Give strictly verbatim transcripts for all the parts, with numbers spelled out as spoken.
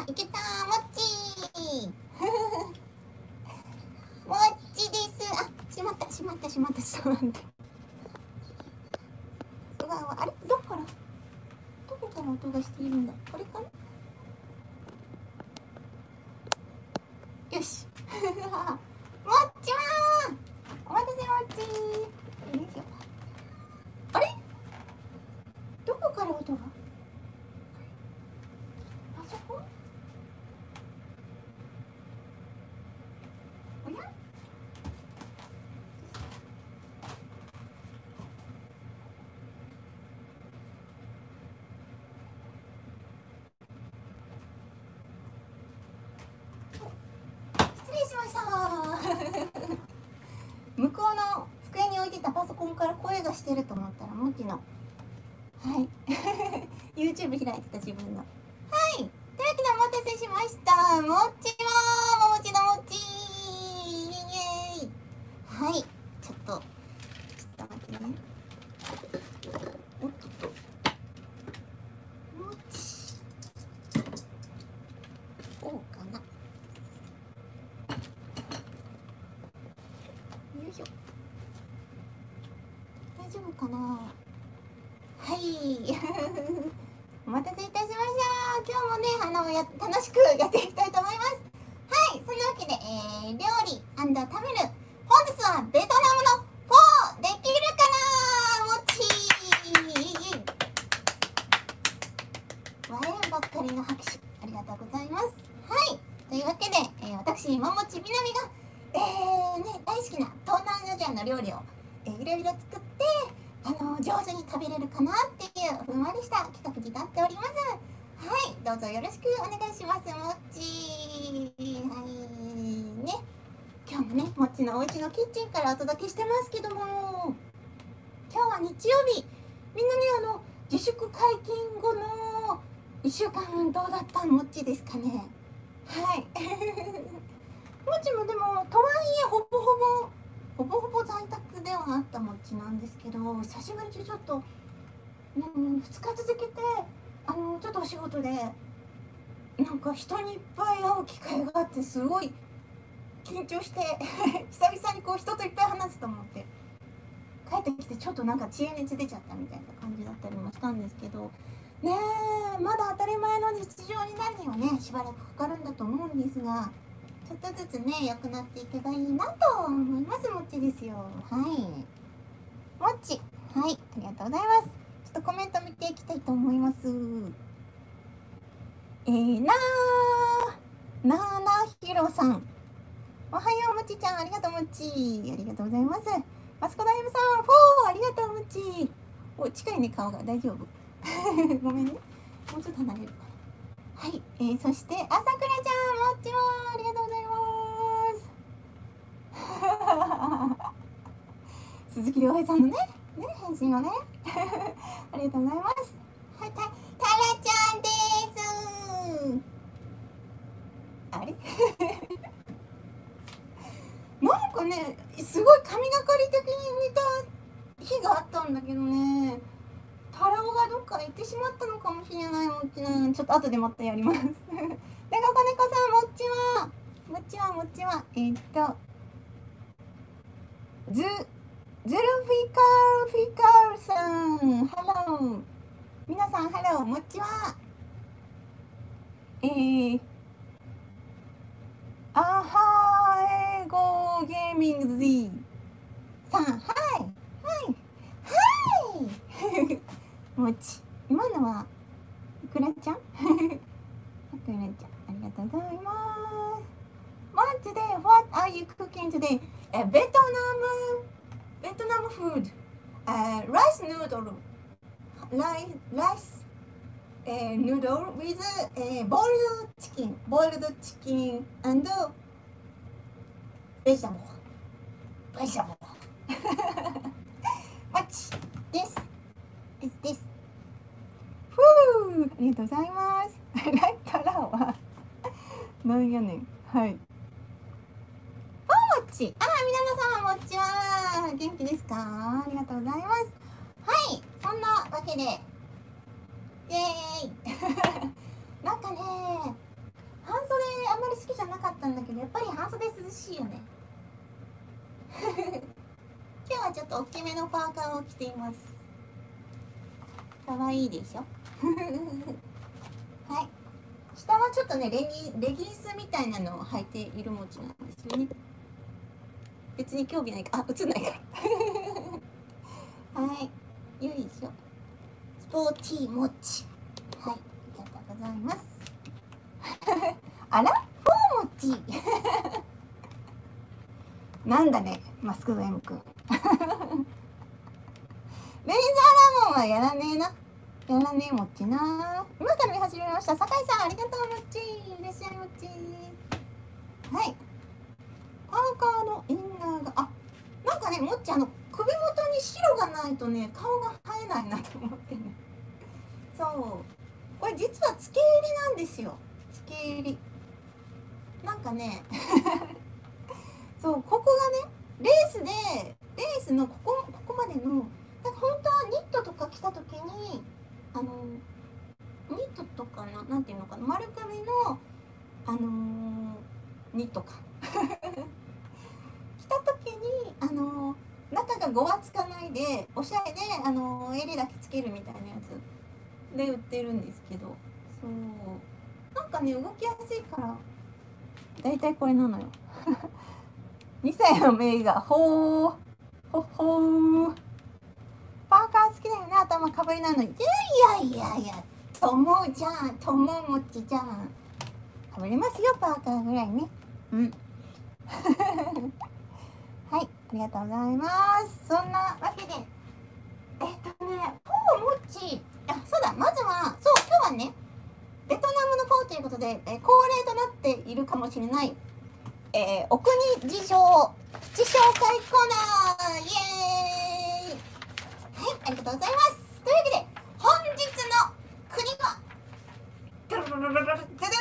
いけたー、もっちーもっちです。あ、しまったしまったしまった、ちょっと待って。うわうわ、あれ、どっからどこから音がしているんだ。これかな。よしもっちはー、お待たせもっちー。よいしょ。あれ、どこから音が。あそこ。おや、失礼しました向こうの机に置いてたパソコンから声がしてると思ったらもっちの、はいYouTube 開いてた自分の。はい、というわけでお待たせしました。もっちはももちのもっちー、イエーイ。はい、ちょっとちょっと待ってね。おっとっと、もっちこうかな。よいしょ、大丈夫かな。はいお待たせいたしました。今日もね、あのや楽しくやっていきたいと思います。はい、そんなわけで、えー、料理&食べる、本日はベトナムのフォーできるかなもっちー。割れんばっかりの拍手ありがとうございます。はい、というわけで、えー、私ももちみなみが、えーね、大好きな東南アジアの料理を、えー、いろいろ作ってあの上手に食べれるかなっていうふんわりした企画になっております。はい、どうぞよろしくお願いします。もっちー、はいね、今日もね、もっちのお家のキッチンからお届けしてますけども、今日は日曜日、みんなね、あの自粛解禁後のいっしゅうかんどうだったもっちですかね。はいもっちもでもとはいえほぼほぼほぼほぼ在宅ではあったもっちなんですけど、久しぶりにちょっと、うん、ふつか続けてあのちょっとお仕事でなんか人にいっぱい会う機会があって、すごい緊張して久々にこう人といっぱい話すと思って帰ってきて、ちょっとなんか知恵熱出ちゃったみたいな感じだったりもしたんですけどね。え、まだ当たり前の日常になるにはね、しばらくかかるんだと思うんですが、ちょっとずつね、良くなっていけばいいなと思います。もっちですよ。はい。もっち。はい。ありがとうございます。ちょっとコメント見ていきたいと思います。えー、なー、なーなひろさん。おはよう、もちちゃん。ありがとう、もち。ありがとうございます。マスコダイムさん。フォー、ありがとう、もち。お、近いね、顔が。大丈夫ごめんね。もうちょっと離れるかな。はい。えー、そして、あさくらちゃん。もっちも。ありがとうございます。鈴木亮平さんのね、ね、返信をねありがとうございます。はい、た、たらちゃんです。あれなんかね、すごい神がかり的に似た日があったんだけどね、タラオがどっか行ってしまったのかもしれない。もっちな、ちょっと後でまたやりますで、ここねこさん、もっちはもっちはもっちはえー、っとズズルフィカルフィカルさん、ハロー。皆さんハロー。もっちはえー、あはえごゲーミング Z さん、はいはいはいもっち、今のはいくらちゃんいくらちゃん、ありがとうございます。What today? What are you cooking today? A Vietnam Vietnam food. Uh, rice noodle. Rice rice uh, noodle with uh, boiled chicken, boiled chicken and vegetable. Vegetable. What? This is this. ふう、ありがとうございます。ライタラはなんやねん。はい。もっち、あー、皆さんもっちは元気ですか？ありがとうございます。はい、そんなわけでイエーイなんかね、 好きじゃなかったんだけど、やっぱり半袖涼しいよね。今日はちょっと大きめのパーカーを着ています。かわいいでしょ。はい、下はちょっとねレギレギンスみたいなのを履いているもちなんですよね。別に興味ないか、あ、映んないからはい、よいしょ。スポーティーもち、はい、ありがとうございますあら、フォーもちなんだね、マスクド M くんレイザーラモンはやらねえな。やらねえもっちな。今から見始めました。酒井さんありがとうもっち。いらっしゃいもっち。はい。パーカーのインナーが、あ、なんかね、もっちあの首元に白がないとね、顔が映えないなと思ってね。そう。これ実は付け襟なんですよ。付け襟。なんかね、そう、ここがね、レースで、レースのここ、ここまでの、なんか本当はニットとか着た時に、あのニットとかな、なんていうのかな、丸首のあのー、ニットか着た時にあのー、中がごわつかないでおしゃれで、あのー、襟だけつけるみたいなやつで売ってるんですけど、そうなんかね動きやすいからだいたいこれなのよにさいのメイがほーほほーパーカー好きだよね、頭かぶりなのに。いやいやいや、ともじゃん、とももちじゃん。かぶれますよ、パーカーぐらいね。うん。はい、ありがとうございます。そんなわけで、えっとね、ポーもち、あ、そうだ、まずは、そう、今日はね、ベトナムのポーということで、え恒例となっているかもしれない、えー、お国事情、プチ紹介コーナー、イエーイ。はい、ありがとうございます。というわけで、本日の国は、ベトナムも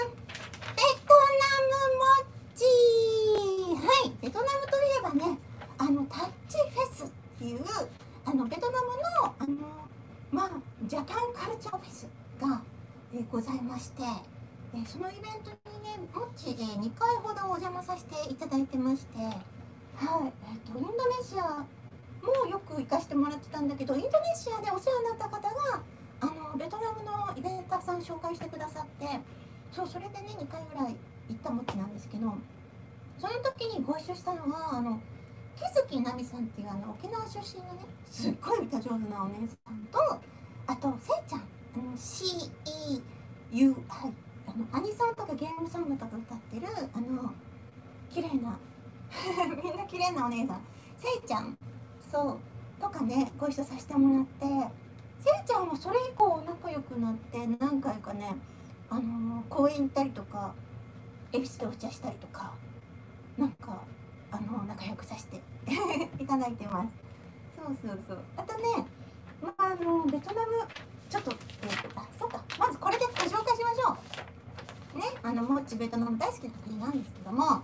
ち。はい、ベトナムといえばね、あのタッチフェスっていうあのベトナムのあのまあジャパンカルチャーフェスが、えー、ございまして、えー、そのイベントにね、もっち、えー、にかいほどお邪魔させていただいてまして、はい、えー、とインドネシアもうよく行かせてもらってたんだけど、インドネシアでお世話になった方があのベトナムのイベンターさん紹介してくださって、そう、それでねにかいぐらい行ったもちなんですけど、その時にご一緒したのはあの木月奈美さんっていうあの沖縄出身のねすっごい歌上手なお姉さんと、あとせいちゃん、あの シーイーユー、 はい、あのアニソンとかゲームソングとか歌ってるあの綺麗なみんな綺麗なお姉さん、せいちゃん、そうとかねご一緒させてもらって、せいちゃんもそれ以降仲良くなって何回かね、あのー、公園行ったりとか恵比寿でお茶したりとか、なんかあの仲良くさせていただいてます。そうそうそう。あとね、まあ、あのベトナムちょっと、えーと、あ、そうか、まずこれでご紹介しましょうね。あのもっちベトナム大好きな国なんですけども、はい、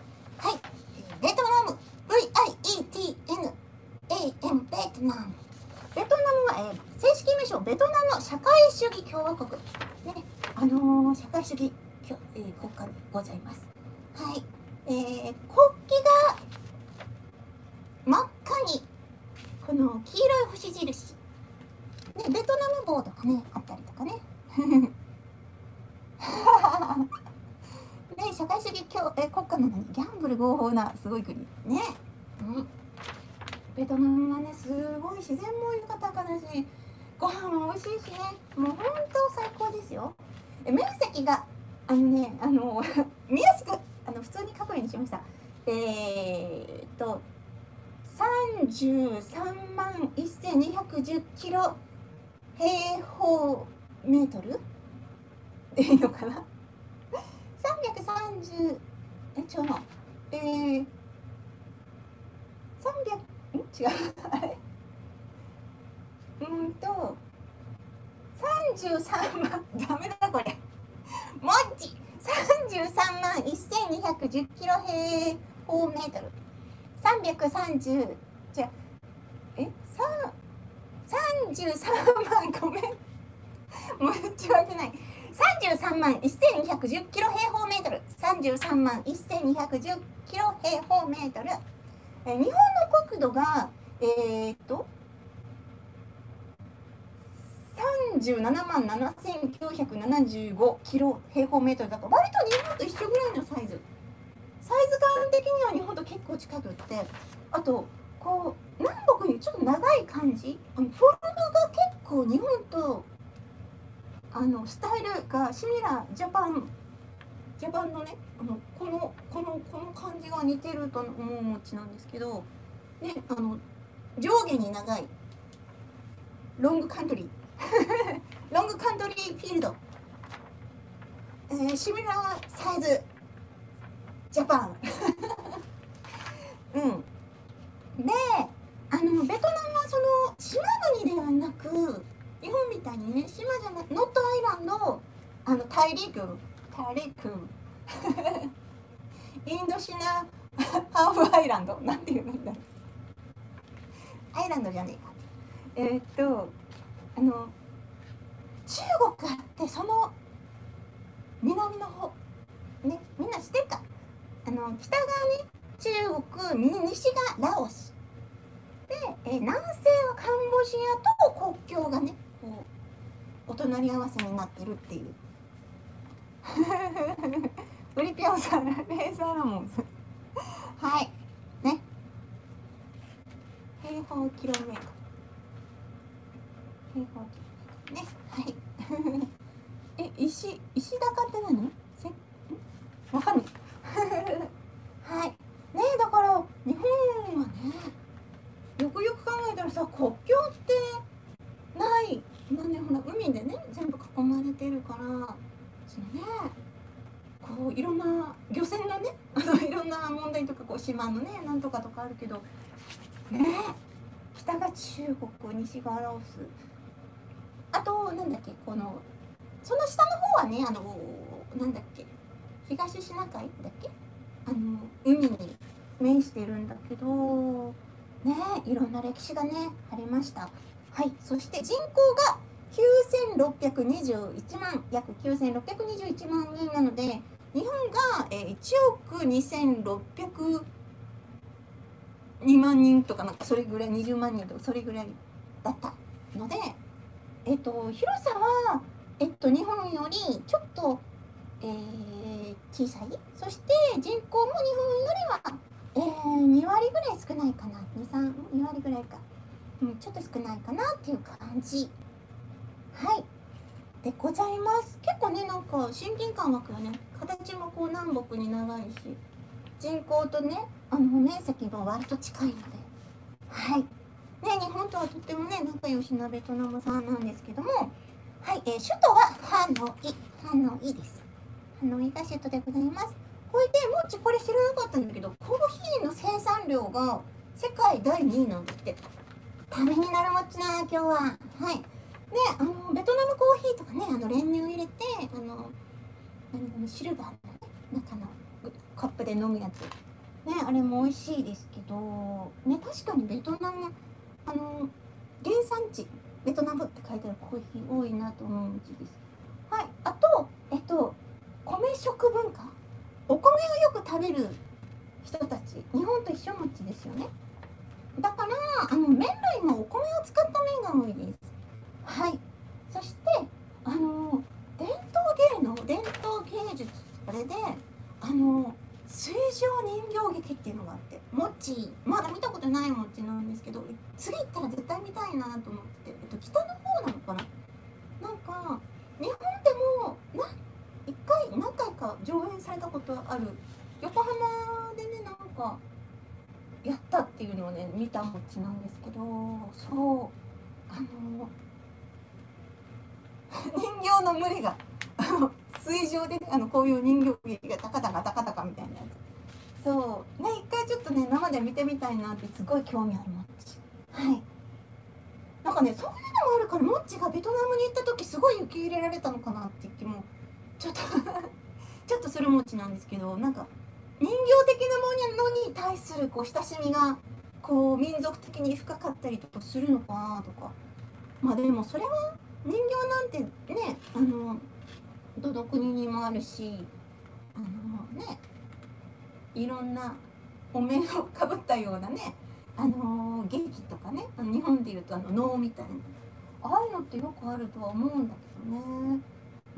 ベトナム ブイアイイーティーエヌエーエム ベトナム。ベトナムは、えー、正式名称ベトナム社会主義共和国ね、あのー、社会主義、えー、国家でございます。はい、えー、国旗が真っ赤にこの黄色い星印、ね、ベトナム帽とかねあったりとかねね、社会主義共え国家なのにギャンブル合法なすごい国ね、うん、ベトナムはねすごい自然も豊かだし、ご飯も美味しいしね、もう本当最高ですよ。え面積があのね、あの見やすくあの普通に書くようにしました。えー、っとさんじゅうさんまんせんにひゃくじゅうキロ平方メートルでいいのかなさんびゃくさんじゅうえ違うのえー、さんびゃくん違うあれうんとさんじゅうさんまんダメだこれもっちさんじゅうさんまんせんにひゃくじゅうキロ平方メートル、さんびゃくさんじゅうじゃえさんじゅうさんまんごめんもう言っちゃわけないさんじゅうさんまんせんにひゃくじゅっキロ平方メートル、さんじゅうさんまんせんにひゃくじゅっキロ平方メートル。えー、日本の国土がえー、っとさんじゅうななまんななせんきゅうひゃくななじゅうごキロ平方メートルだから割と日本と一緒ぐらいのサイズ。サイズ感的には日本と結構近くって、あとこう南北にちょっと長い感じ、あのフォルムが結構日本とあのスタイルがシミラージャパンジャパンのね、あのこのこのこの感じが似てると思う餅なんですけどね、あの上下に長いロングカントリーロングカントリーフィールド、えー、シミラーサイズジャパンうんで、あのベトナムはその島国ではなく日本みたいにね、島じゃなくノットアイランド、あの大陸大陸インドシナハーフアイランドなんていうのいいんだろう、アイランドじゃねえか、えー、っとあの中国あって、その南の方ね、みんな知ってるか、あの北側ね中国、西がラオスで、え南西はカンボジアと国境がねこうお隣り合わせになってるっていうウリピョンさん、レーザーラモンはいね、平方キロメートル平方キロメートルね、はいえ、石、石高って何？せわかんないはいねえ、だから日本はね、よくよく考えたらさ、国境ってないなんで、ほら海でね全部囲まれてるから、そのねこういろんな漁船のねあのいろんな問題とか、こう島のねなんとかとかあるけどね、北が中国、西がラオス、あとなんだっけ、このその下の方はね、あのなんだっけ、東シナ海だっけ、あの海に面しているんだけどね、いろんな歴史がねありました。はい、そして人口がきゅうせんろっぴゃくにじゅういちまん、約きゅうせんろっぴゃくにじゅういちまんにんなので、日本がいちおくにせんろっぴゃくにまんにんとか、なんかそれぐらい、にじゅうまんにんとかそれぐらいだったので、えっと広さはえっと日本よりちょっと、えー、小さい。そして人口も日本よりは、えー、にわりぐらい少ないかな、に、さん、にわりぐらいか、うん、ちょっと少ないかなっていう感じ、はいでございます。結構ね、なんか親近感湧くよね。形もこう南北に長いし、人口とねあの面積も割と近いので、はいね、日本とはとってもね仲良しなベトナムさんなんですけども、はい、えー、首都はハノイ、ハノイです。ハノイが首都でございます。これでもっちこれ知らなかったんだけど、コーヒーの生産量が世界だいにいなんだって。ためになるもっちな今日は。はいで、あのベトナムコーヒーとかね、あの練乳入れて、あの何シルバーの、ね、中のカップで飲むやつね、あれも美味しいですけどね、確かにベトナムあの原産地ベトナムって書いてあるコーヒー多いなと思ううちです。はい、あとえっと米食文化、お米をよく食べる人たち、日本と一緒持ちですよね。だからあの麺類もお米を使った麺が多いです。はい、そしてあの伝統芸能、伝統芸術、これであの水上人形劇っていうのがあって、もっちまだ見たことないもっちなんですけど、次行ったら絶対見たいなと思ってて、えっと、北の方なのかな、なんか日本でもな一回何回か上演されたことある、横浜でねなんかやったっていうのをね見たもっちなんですけど、そうあの人形の群れが水上であのこういう人形劇がタカタカタカタカみたいなやつ、そうね、一回ちょっとね生で見てみたいなってすごい興味あるもっち。はいなんかね、そういうのもあるから、もっちがベトナムに行った時すごい受け入れられたのかなっていう気もちょっとちょっとするもっちなんですけど、なんか人形的なものに対するこう親しみがこう民族的に深かったりとかするのかなとか、まあでもそれは人形なんてね、あのどの国にもあるし、あのね、いろんなお面をかぶったようなね、あの劇とかね、あの日本でいうとあの能みたいな、ああいうのってよくあるとは思うんだけどね。うん、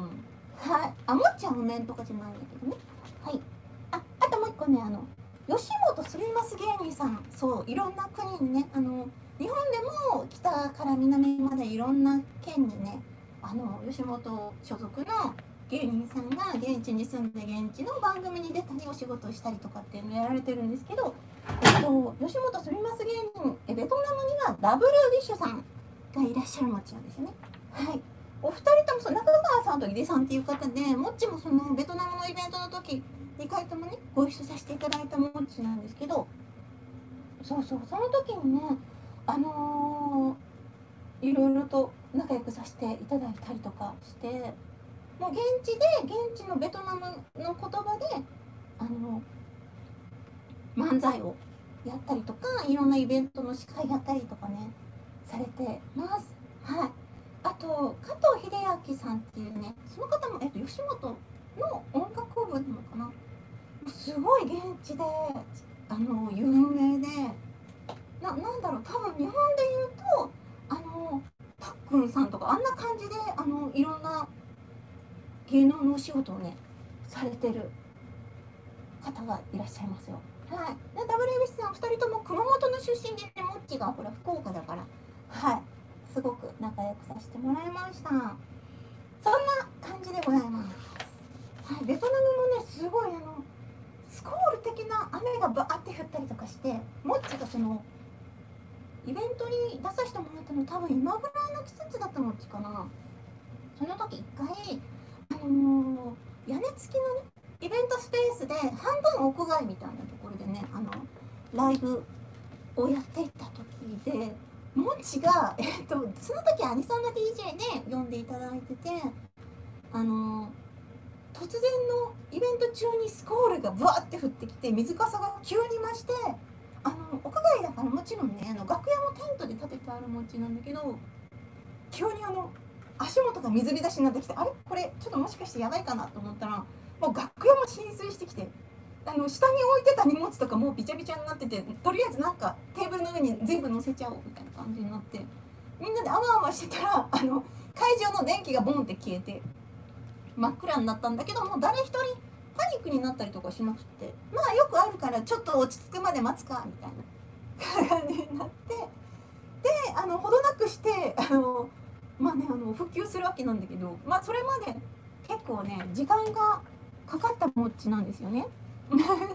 はい。あ、もっちゃんお面とかじゃないんだけどね。はい。あ、あともう一個ね、あの吉本スリマス芸人さん、そう、いろんな国にね、あの日本でも北から南までいろんな県にね、あの吉本所属の芸人さんが現地に住んで現地の番組に出たりお仕事をしたりとかっていうのをやられてるんですけど、えっと、吉本スリマス芸人、えベトナムにはダブルディッシュさんがいらっしゃるもちなんですよね。はい。お二人ともそう、中川さんと井出さんっていう方で、もっちもそのベトナムのイベントの時にかいともねご一緒させていただいたもっちなんですけど、そうそう、その時にね、あのー、いろいろと仲良くさせていただいたりとかして、もう現地で現地のベトナムの言葉であの漫才をやったりとか、いろんなイベントの司会やったりとかねされてます。はい。あと加藤秀明さんっていうね、その方も、えっと、吉本の音楽部なのかな、すごい現地であの有名で、な、なんだろう、多分日本で言うとあのたっくんさんとかあんな感じで、あのいろんな芸能のお仕事をねされてる方がいらっしゃいますよ。はい。で ダブリュービーシー さんふたりとも熊本の出身でね、もっちがほら福岡だから、はい、すごく仲良くさせてもらいました。そんな感じでございます。はい。ベトナムもね、すごいあのスコール的な雨がバーって降ったりとかして、もっちがそのイベントに出させてもらったの多分今ぐらいの季節だったもっちかな。その時一回あのー、屋根付きのねイベントスペースで半分屋外みたいなところでね、あのライブをやっていた時で、もっちが、えっと、その時アニソンの ディージェー で呼んでいただいてて、あの突然のイベント中にスコールがブワーって降ってきて、水かさが急に増して、あの屋外だからもちろんね、あの楽屋もテントで建ててあるもっちなんだけど、急にあの足元が水浸しになってきて、あれこれちょっともしかしてやばいかなと思ったら、もう楽屋も浸水してきて、あの下に置いてた荷物とかもうびちゃびちゃになってて、とりあえずなんかテーブルの上に全部乗せちゃおうみたいな感じになって、みんなであわあわしてたら、あの会場の電気がボンって消えて真っ暗になったんだけど、もう誰一人パニックになったりとかしなくて、まあよくあるからちょっと落ち着くまで待つかみたいな感じになって、であのほどなくしてあのまあね、あの復旧するわけなんだけど、まあそれまで結構ね時間がかかったもっちなんですよね。あ、子供を迎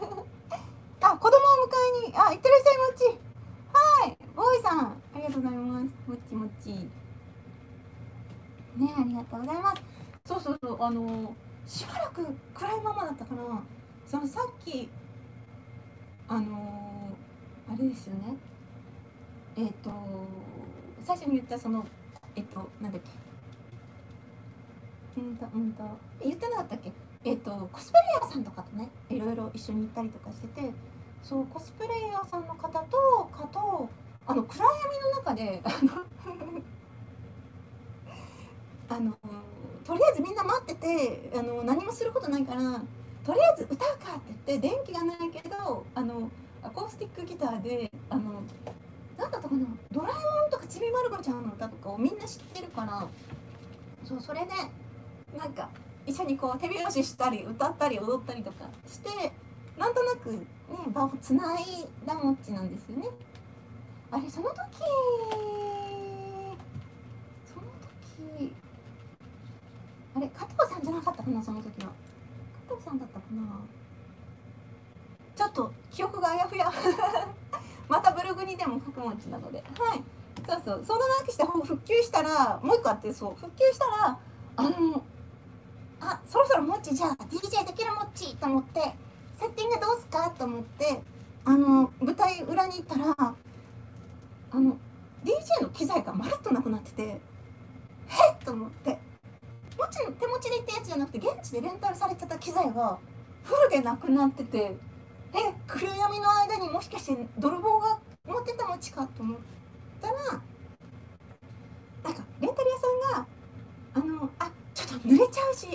えに、あ、いってらっしゃいもっち。はい、ボーイさん、ありがとうございます。もっちもっち。ね、ありがとうございます。そうそうそう、あのしばらく暗いままだったかな。そのさっきあのあれですよね。えっと最初に言ったそのえっとなんだっけ。うんとうんと言ってなかったっけ。えっとコスプレイヤーさんとかとね、いろいろ一緒に行ったりとかしてて、そうコスプレイヤーさんの方とかとあの暗闇の中であのあのとりあえずみんな待ってて、あの何もすることないからとりあえず歌うかって言って、電気がないけどあのアコースティックギターであのなんだったかな、ドラえもんとかちびまる子ちゃんの歌とかをみんな知ってるから、そう、それでなんか一緒にこう手拍子したり歌ったり踊ったりとかして、なんとなくね場をつないだもっちなんですよね。あれその時その時あれ加藤さんじゃなかったかな、その時は加藤さんだったかな、ちょっと記憶があやふやまたブログにでも書くもんちなので、はい、そうそう、そのなくして復旧したらもう一個あって、そう復旧したらあのあ、そろそろもっちじゃあ ディージェー できるもっちと思って、セッティングどうすかと思ってあの舞台裏に行ったら、あの ディージェー の機材がまるっとなくなってて、へっと思って、もっちの手持ちで行ったやつじゃなくて現地でレンタルされてた機材がフルでなくなってて、え、暗闇の間にもしかして泥棒が持ってたもっちかと思ったら、なんかレンタル屋さんがあのあちょっと濡れちゃうし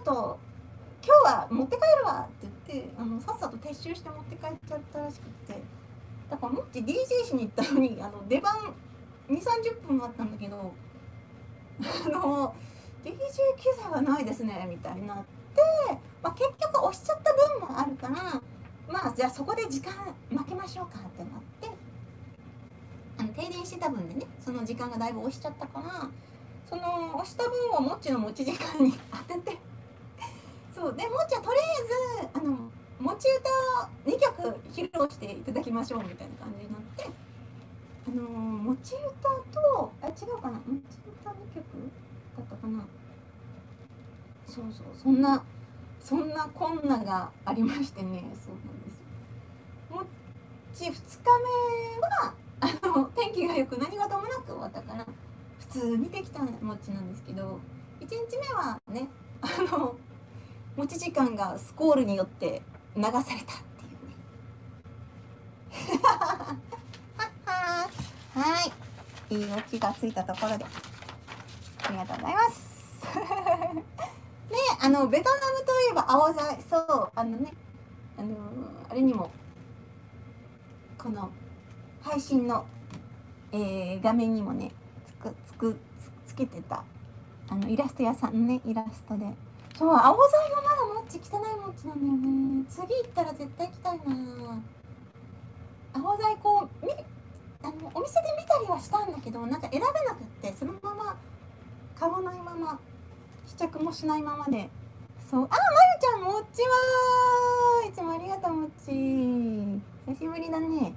と今日は持って帰るわって言って、あのさっさと撤収して持って帰っちゃったらしくて、だからもっち ディージェー しに行ったのに、あの出番にじゅうさんじゅっぷんあったんだけど、あの ディージェー 機材がないですねみたいになって、まあ、結局押しちゃった分もあるから、まあじゃあそこで時間負けましょうかってなって、あの停電してた分でね、その時間がだいぶ押しちゃったから、その押した分をもっちの持ち時間に当てて、そうでもっちはとりあえずあの持ち歌をにきょく披露していただきましょうみたいな感じになって、あの持ち歌と、あ、違うかな、持ち歌にきょくだったかな、そうそう、そんなそんなこんながありましてね、そうなんですよ。もっちふつかめはあの天気がよく何事もなく終わったから普通にできたもっちなんですけど、いちにちめはね、あの持ち時間がスコールによって流されたっていうね。はい、いいオチがついたところでありがとうございます。ね、あのベトナムといえばアオザイ、そう、あのね、あのあれにもこの配信の、えー、画面にもねつくつく つ, つけてたあのイラスト屋さんのねイラストで、そう、アオザイもまだもっち汚いもっちなんだよね。次行ったら絶対行きたいな。アオザイこうみあのお店で見たりはしたんだけど、なんか選べなくって、そのまま買わないまま試着もしないままで、そう、あ、まゆちゃんもっちはーいつもありがとう。もっち久しぶりだね。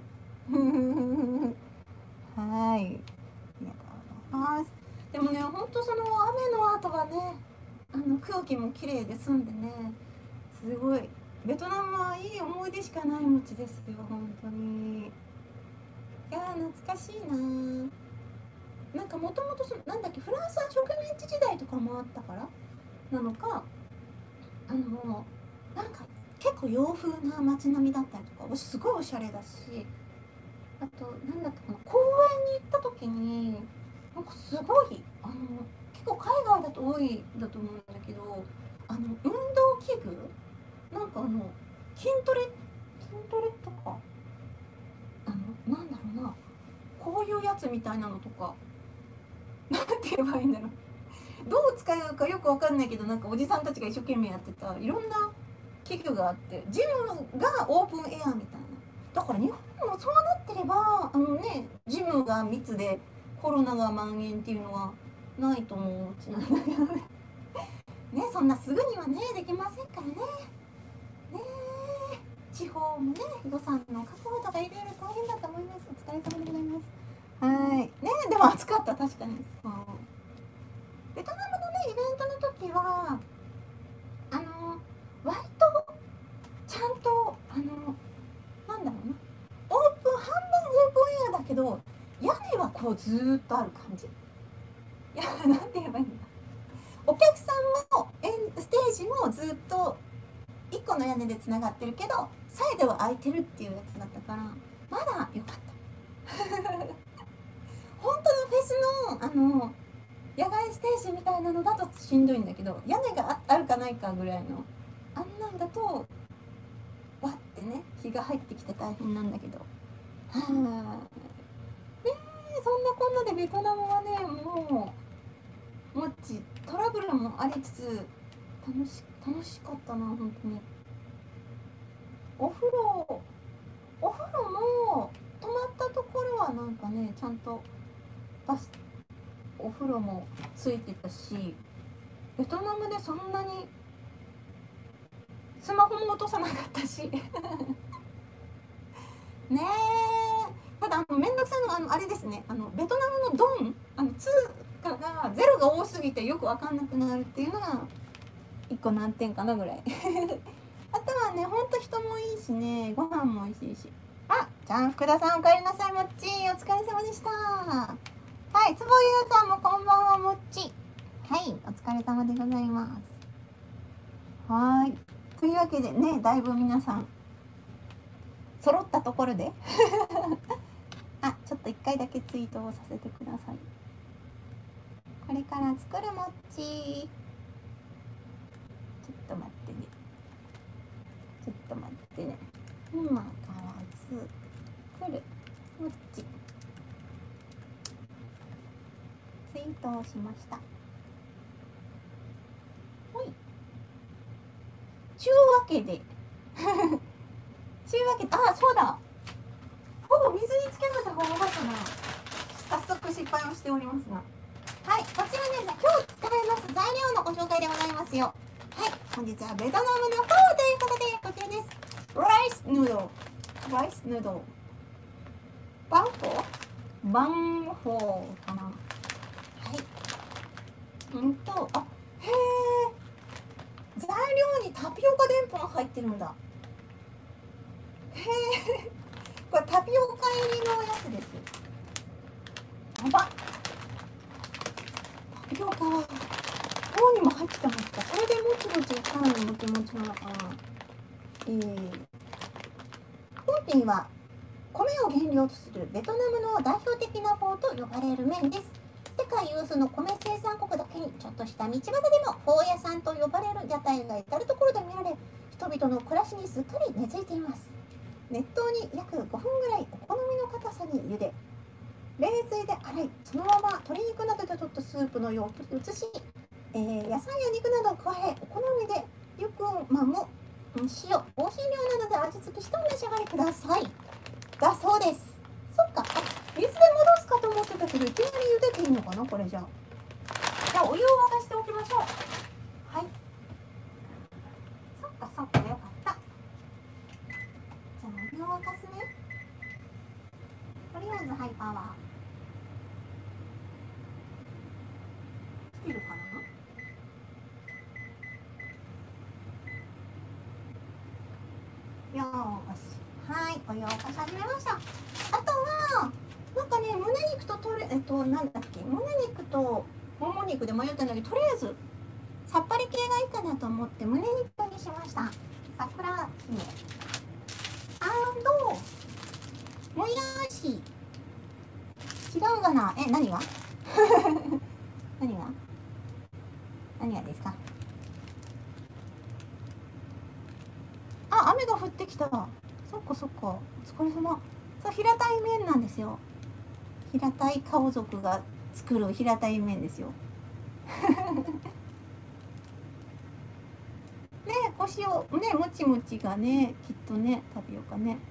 はい、ありがとうございます。でもね、ほんとその雨の後はね、あの空気も綺麗で澄んでね、すごいベトナムはいい思い出しかないもっちですよ、本当に。いやー懐かしいなー。なんかもともとなんだっけ、フランスは植民地時代とかもあったからなのか、あのなんか結構洋風な街並みだったりとか、すごいおしゃれだし、あとなんだっけかな、公園に行った時になんかすごいあの結構海外だと多いだと思うんだけど、あの運動器具、なんかあの筋トレ筋トレとか、あのなんだろうな、こういうやつみたいなのとか、なんて言えばいいんだろう、どう使うかよくわかんないけど、なんかおじさんたちが一生懸命やってたいろんな器具があって、ジムがオープンエアみたいな。だから日本もそうなってれば、あのね、ジムが密でコロナが蔓延っていうのはないと思ううちなんだけどね。ね、そんなすぐにはねできませんからね。ね、地方もね、予算の確保とかいろいろ大変だと思います。お疲れ様でございます。はいね、でも暑かった、確かに。そう、ベトナムのねイベントの時はあの割とちゃんとあのなんだろうな、オープン、半分オープンエアだけど屋根はこうずーっとある感じ。いや、なんて言えばいいんだ、お客さんもステージもずっといっこの屋根でつながってるけどサイドは空いてるっていうやつだったからまだ良かった。本当のフェスのあの野外ステージみたいなのだとしんどいんだけど、屋根が あ, あるかないかぐらいのあんなんだとわってね、日が入ってきて大変なんだけど、はあ、ねえ、そんなこんなでベトナムはね、もうもっちトラブルもありつつ楽し楽しかったな、本当に。お風呂お風呂も泊まったところはなんかね、ちゃんとバスお風呂もついてたし、ベトナムでそんなにスマホも落とさなかったしねえ。ただあの面倒くさいのがあのあれですね、あのベトナムのドン、あの通貨がゼロが多すぎてよく分かんなくなるっていうのがいっこ難点かなぐらいあとはね、ほんと人もいいしね、ご飯も美味しいし。あ、じゃあ福田さんお帰りなさい。もっちお疲れ様でした。はい、つぼゆうさんもこんばんは。もっち、はい、お疲れ様でございます。はい、というわけでね、だいぶ皆さん揃ったところであ、ちょっといっかいだけツイートをさせてください。これから作るもっち、ち今からず来るもっちツイートをしました。ほい。ちゅうわけでちゅうわけで、あ、そうだ、ほぼ水につけなさ方がよかったな。早速失敗をしておりますが、はい、こちらね、今日使います材料のご紹介でございますよ。はい、本日はベトナムのフォーということで、こちらです。ライスヌードル、ライスヌードル、バンフォーバンフォーかな。はい、うんと、あ、へえ、材料にタピオカでんぷんが入ってるんだ。へえ、これタピオカ入りのやつです。やばっ、タピオカはこうにも入ってました。これでもちもちさらにもちもちなのかな。えー、本品は米を原料とするベトナムの代表的なフォーと呼ばれる麺です。世界有数の米生産国だけに、ちょっとした道端でもフォー屋さんと呼ばれる屋台が至る所で見られ、人々の暮らしにすっかり根付いています。熱湯に約ごふんぐらいお好みの硬さに茹で、冷水で洗い、そのまま鶏肉などで取ったスープの容器に移し、えー、野菜や肉などを加え、お好みでよくまむ塩、香辛料などで味付けしてお召し上がりください。だそうです。そっか、あ、水で戻すかと思ってたけど、いきなり茹でていいのかな、これじゃあ。じゃあお湯を沸かしておきましょう。はい。そっかそっか、よかった。じゃあお湯を沸かすね。とりあえずハイパーはつけるかな。よーし、はい、お湯を沸かし始めました。あとはなんかね、胸肉ととれえっとなんだっけ、胸肉ともも肉で迷ったんだけど、とりあえずさっぱり系がいいかなと思って胸肉にしました。桜姫アンドもやし、違うかな、え、何が何が何がですか。あ、雨が降ってきた。そっかそっか、お疲れ様。そう、平たい麺なんですよ。平たい家族が作る平たい麺ですよね、腰をね、もちもちがね、きっとね、タピオカね。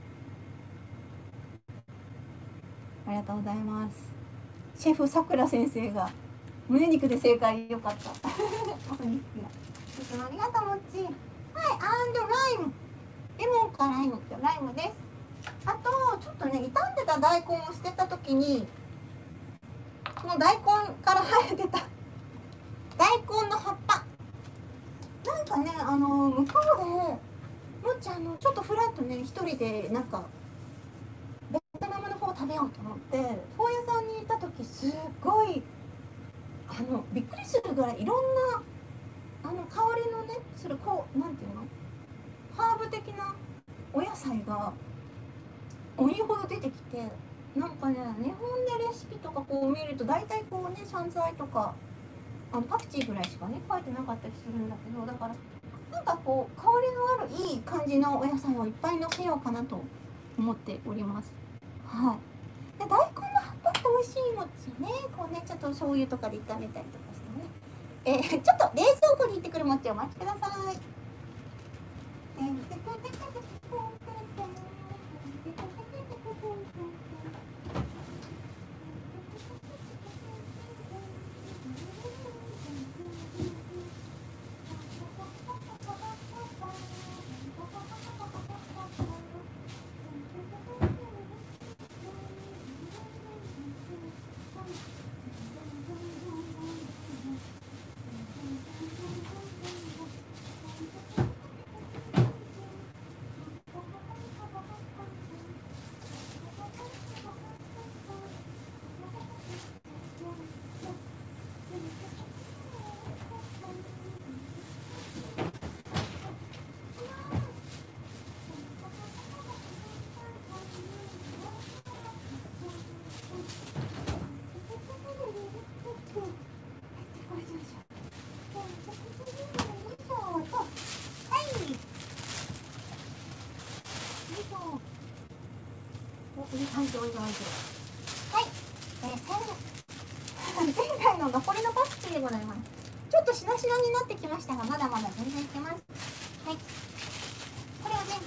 ありがとうございます。シェフさくら先生が胸肉で正解、よかったいつもありがとう、もっち。はい、アンドライム、レモンかライムってライムです。あとちょっとね、傷んでた大根を捨てた時に、この大根から生えてた大根の葉っぱ、なんかね、あの向こうでもっちゃんのちょっとフラッとね、一人でなんかベトナムの方食べようと思ってフォー屋さんに行った時、すっごいあのびっくりするぐらいいろんなあの香りのねする、こうなんていうの、ハーブ的なお野菜が鬼ほど出てきて、なんかね、日本でレシピとかこう見ると大体こうね、山菜とかあのパクチーぐらいしかね書いてなかったりするんだけど、だからなんかこう香りのあるいい感じのお野菜をいっぱいのせようかなと思っております。はい。で、大根の葉っぱって美味しいもんですよね。こうね、ちょっと醤油とかで炒めたりとかしてね。えー、ちょっと冷蔵庫に行ってくるもっちお待ちください。えーお、いい感じ、お湯が沸いてる。はい、えー、前回の残りのパクチーでございます。ちょっとしなしなになってきましたが、まだまだ全然いけます。はい、これを全部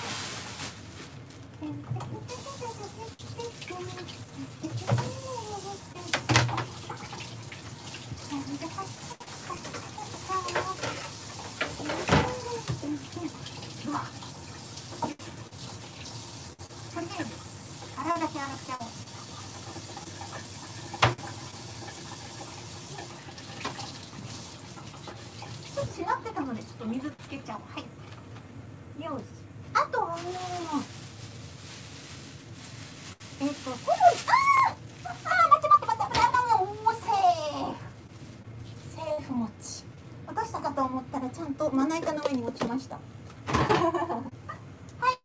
うわ、とりあえず洗うだけ洗っちゃおう。ちょっとしなってたのでちょっと水つけちゃおう。はい、よし。あとはね、えっとセロリ、あーあー、待って待って待って、あー、おー、セーフセーフ持ち。落としたかと思ったらちゃんとまな板の上に落ちました。はい、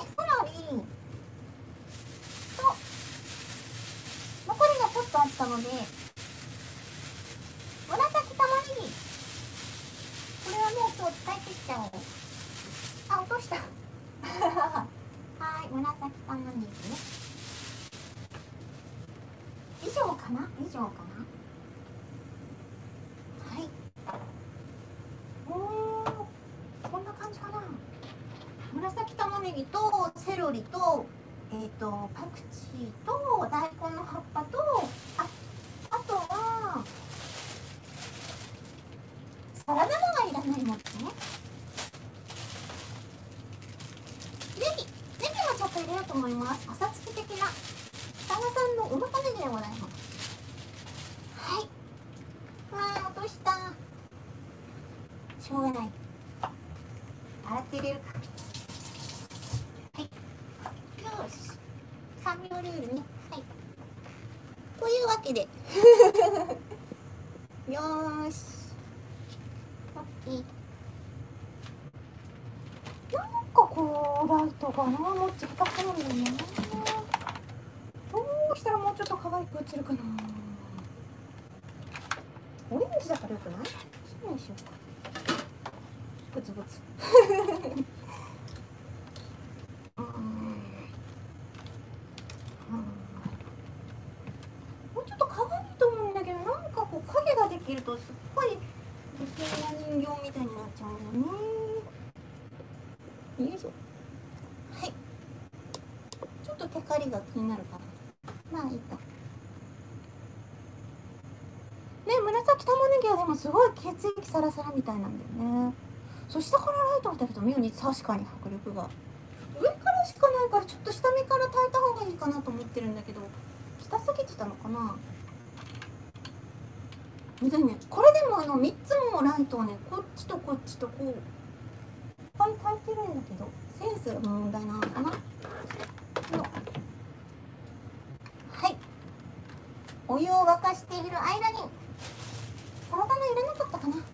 セロリと残りがちょっとあったので紫玉ねぎ、これはもう今日使い切っちゃおう。あ、落としたはい、紫玉ねぎね。以上かな以上かな。はい、おー、こんな感じかな。紫玉ねぎとセロリと、えーと、パクチーと大根の葉っぱと、あ、あとはサラダ菜がいらないもんね。ネギ、ネギもちょっと入れようと思います。朝つき的な旦那さんのうまかネギでございます。はい、あー、落とした。しょうがない、洗って入れるか。はい、よし、さんびょうルールね。はい、というわけでよーし、オッケー。なんかこうライトがな、もうちょっと高くなるよね。どうしたらもうちょっと可愛く映るかな。オレンジだからよくない？そうにしようか。ブツブツうん、もうちょっと可愛いと思うんだけど、なんかこう影ができるとすっごい不気味な人形みたいになっちゃうんだよね。よいしょ。はい、ちょっとテカリが気になるかな。まあいいかね。紫玉ねぎはでもすごい血液サラサラみたいなんだよね。そう、下からライトを当てると妙に確かに迫力が。上からしかないからちょっと下目から炊いた方がいいかなと思ってるんだけど、下すぎてたのかな。みたいね。これでもあのみっつもライトをね、こっちとこっちとこういっぱい炊いてるんだけど、センスの問題なのかな。はい、お湯を沸かしている間にサラダ菜入れなかったかな。はい、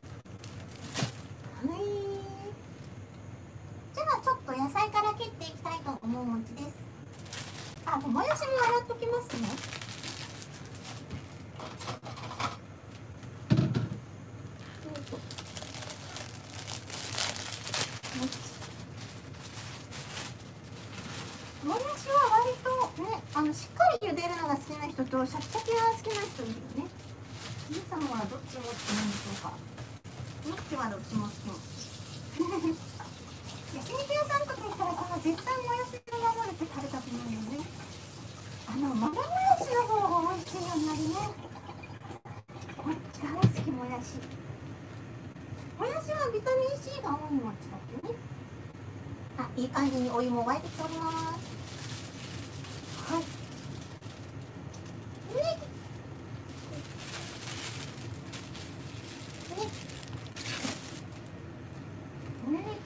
じゃあちょっと野菜から切っていきたいと思う餅です。あ、もやしも洗っときますね。もやしは割とね、あのしっかり茹でるのが好きな人とシャキシャキが好きな人いるよね。皆さんはどっちも好きなんでしょうか。ミッキーはどっちも好き焼肉屋さんとか行ったらさ、絶対もやしのままで食べたくなるよね。あの豆もやしの方が美味しいようになるね。こっち大好き、もやし。もやしはビタミン C が多い餅だってね。あ、いい感じにお湯も沸いてきております。はい、ネギネギ、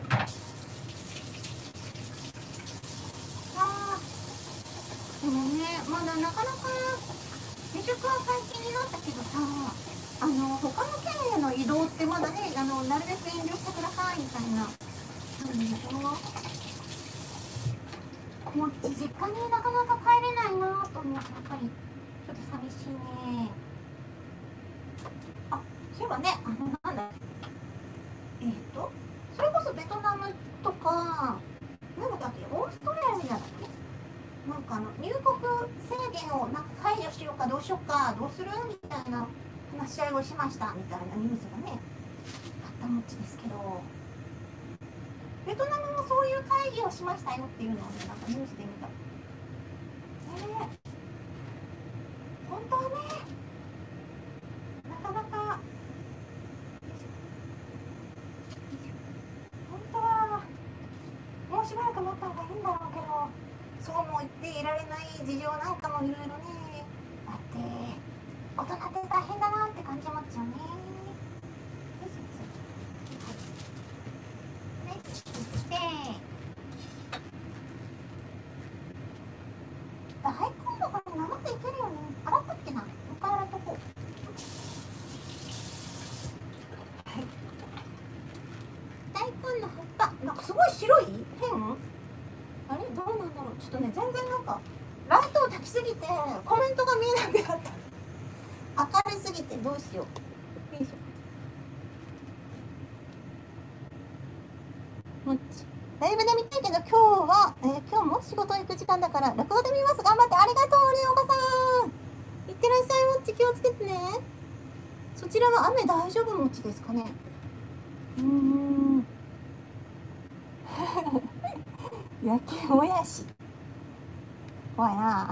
あー、でもね、まだなかなか未熟は解禁になったけどさ、あの他の県への移動ってまだね、あのなるべく遠慮してくださいみたいな感じでしょ。もう実家になかなか帰れないなと思うとやっぱりちょっと寂しいね。あ、そういえばね、あのなんだえっ、ー、とそれこそベトナムとかなんだっけ、オーストラリアだっけなんかあの入国制限をなんか解除しようかどうしようかどうするみたいな話し合いをしましたみたいなニュースがねあったもっちですけど、ベトナムもそういう会議をしましたよっていうのをねなんかニュースで見た。ねえ、本当はねなかなか本当はもうしばらく待った方がいいんだろうけど、そうも言っていられない事情なんかもいろいろねあって、大人って大変だなって感じもっちゃうね。はい、でして大根とかに生でいけるよね。洗ったっけな、もう一回洗っとこう。はい、大根の葉っぱなんかすごい白い変、あれどうなんだろう。ちょっとね全然なんかライトを焚きすぎてコメントが見えなくなった。明るすぎてどうしよう。よいしょ。もっちライブで見たいけど今日は、えー、今日も仕事行く時間だから録画で見ます。頑張って。ありがとうレオカさん、いってらっしゃい。もっち気をつけてね。そちらは雨大丈夫もっちですかね。うーん焼きもやし怖いな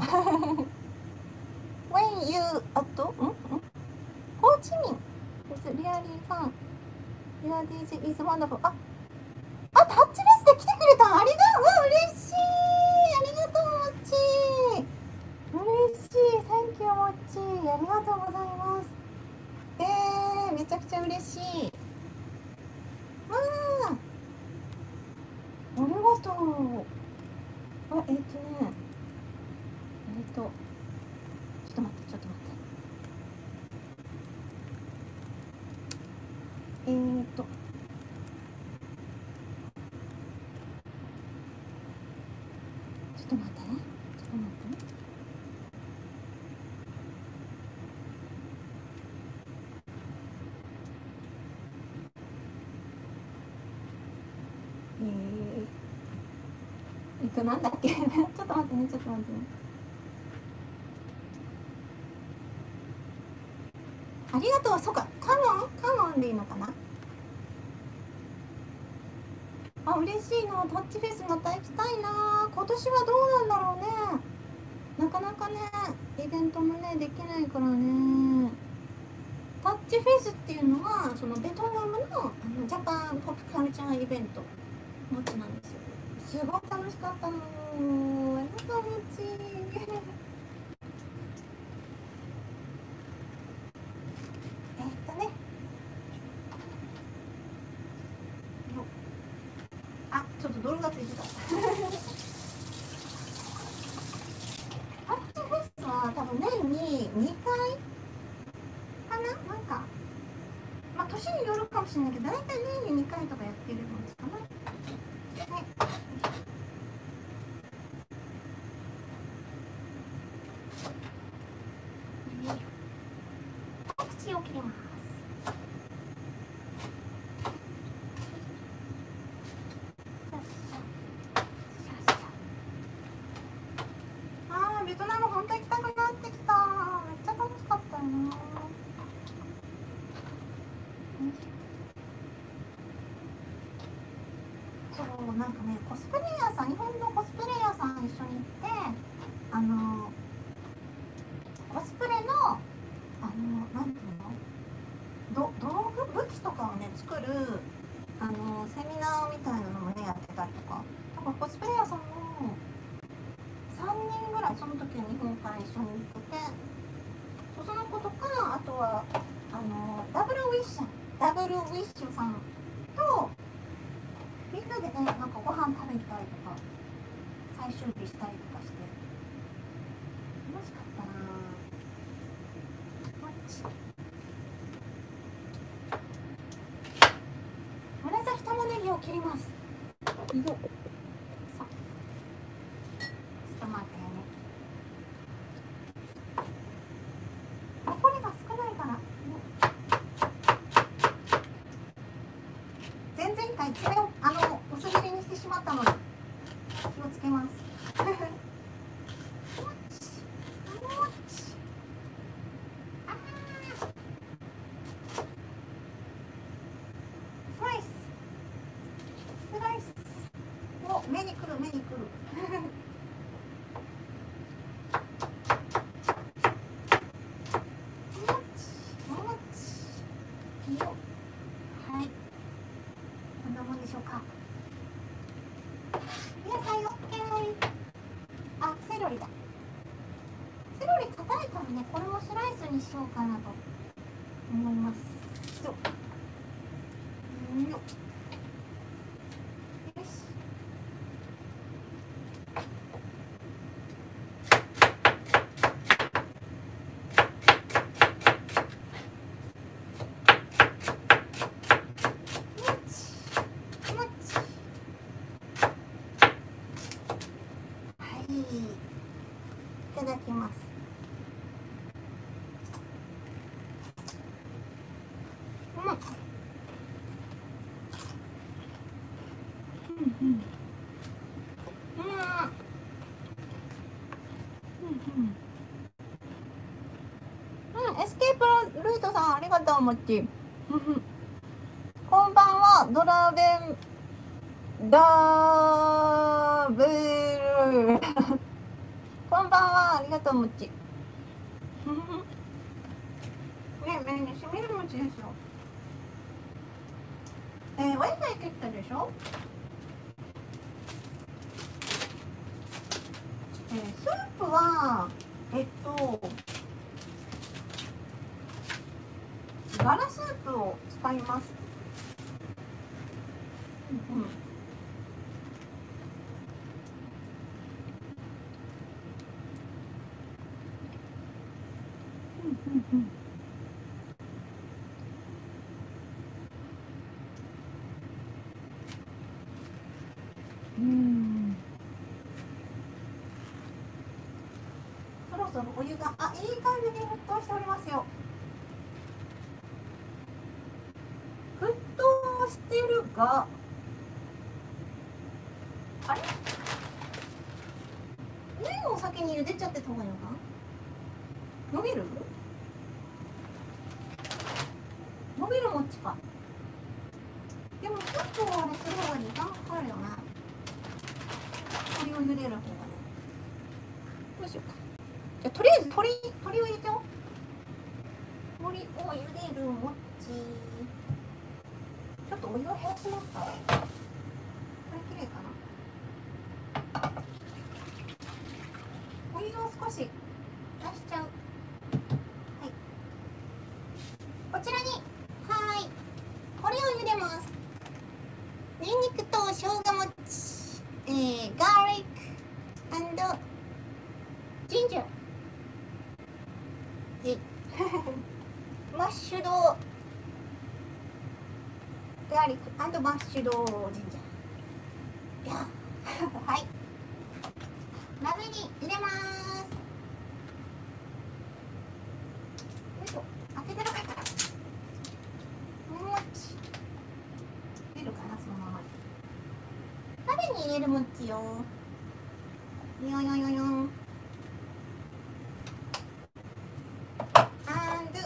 When you あとんんホーチミン is really fun. Your ディージェー is wonderful. ああ、タッチベースで来てくれた。ありがとう。わ、嬉しい。ありがとうもっち。嬉しい。Thank you もっち。ありがとうございます。えー、めちゃくちゃ嬉しい。わあ、ありがとう。あ、えっ、ー、とねえっ、ー、とちょっと待ってちょっと待ってえっ、ー、とちょっと待ってねちょっと待ってねえーえっとなんだっけちょっと待ってねちょっと待ってね。ありがとう。そうか、カモンカモンでいいのかな。あ、嬉しいな。タッチフェスまた行きたいな。今年はどうなんだろうね。なかなかねイベントもねできないからね。タッチフェスっていうのはそのベトナムの、あのジャパンポップカルチャーイベントもちなんですよ。すごい楽しかったの。ありがとうもちえっとねあ、ちょっと泥がついてたタッチフェスは多分年ににかいかな。なんかまあ年によるかもしれないけど、大体年ににかいとかやってるんですかね。はい、口を切ります。あー、ベトナム本当行きたくなってきた。めっちゃ楽しかったよな。そうなんかねコスプレイヤーさん、日本のコスプレイヤーさん一緒に行って、あのコスプレのあのなんていうのど道具武器とかをね作るあのセミナーみたいなのもねやってたりとか、なんかコスプレイヤーさんもさんにんぐらいその時は日本から一緒に行ってて、その子とか、あとはあのダブルウィッシュダブルウィッシュさんとみんなでねなんかご飯食べたりとか最終日したりとかして楽しかったな。紫玉ねぎを切ります。いいよ。さあ、ちょっと待ってね。残りが少ないから。前々回爪をあの薄切りにしてしまったので気をつけます。 からね、これもスライスにしようかなと思います。よっよっ、よし。いただきます。うん。うんうん。うん。うん。うん。エスケープルートさん、ありがとう、もっち。こんばんは、ドラベンダーブル。こんばんは、ありがとう、もっち。ねえ、ねえねえ、しみるもちですよ。えー、Wi-Fi 切ったでしょ。えー、スープは、えっと、ガラスープを使います。うんうん。うんうんうん。うん。そろそろお湯が、あ、いい感じに沸騰しておりますよ。沸騰してるが、あれ？麺を先に茹でちゃってた方がいいのかな？伸びる？伸びるもっちか。でもちょっとあれする方が時間かかるよな。鶏を茹でる方がね。どうしようか。じゃあとりあえず鶏、鶏を入れちゃおう。鶏を茹でるもっち。ちょっとお湯を減らしますか。これ綺麗かな。お湯を少し出しちゃう。はい。こちらに、はい、これを茹でます。ニンニクと生姜もち、えー、ガーリック&ジンジャー。でマッシュドガーリック&マッシュドジンジャー。いやはい、鍋に入れます。よいしょ、開けてなかった。もち出るかな、そのまま鍋に入れるもちよ。よよよよん。アンド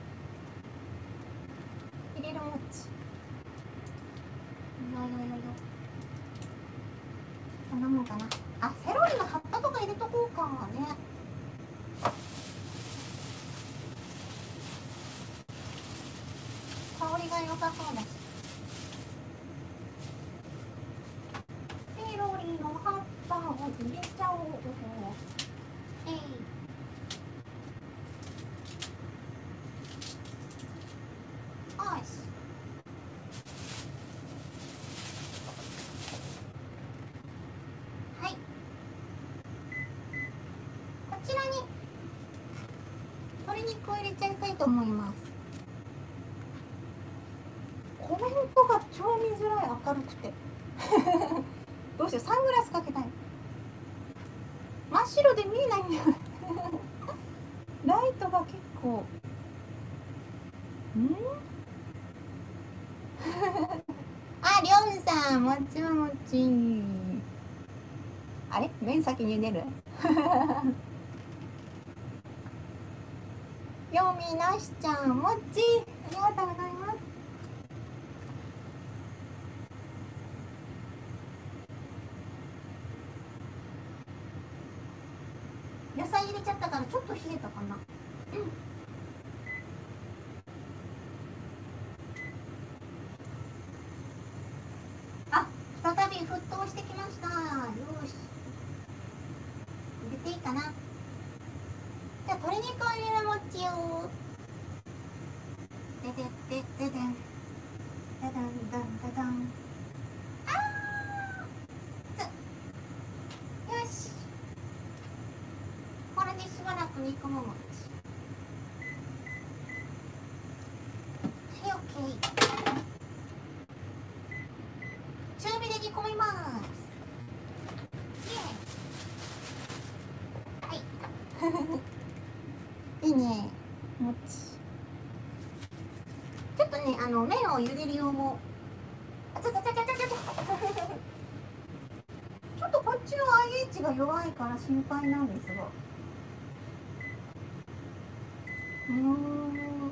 入れるもち。よよよよ。こんなもんかな。あ、セロリの葉っぱとか入れとこうかね。香りが良さそうだし。セロリの葉っぱを入れちゃおう。えい。よし。はい。こちらに鶏肉を入れちゃいたいと思います。コメントが超見づらい、明るくてどうしよう、サングラスかけたい。真っ白で見えないんだよライトが結構んあ、りょんさん、もちもち。あれ、麺先に茹でるよみなしちゃん、もち、ありがとうございます。野菜入れちゃったからちょっと冷えたかな。うん。あ、再び沸騰してきました。よし。入れていいかな。よじゃあ鶏肉を入れる餅よ。でででででんダダンダンダダン。あーつよし、これでしばらく煮込む餅。はい、オッケー。中火で煮込みます。イエーイ。はいいいね、餅。ちょっとね、あの麺を茹でる用もあちゃちゃちゃちゃちゃちゃちょっとこっちの アイエイチ が弱いから心配なんですが、うーん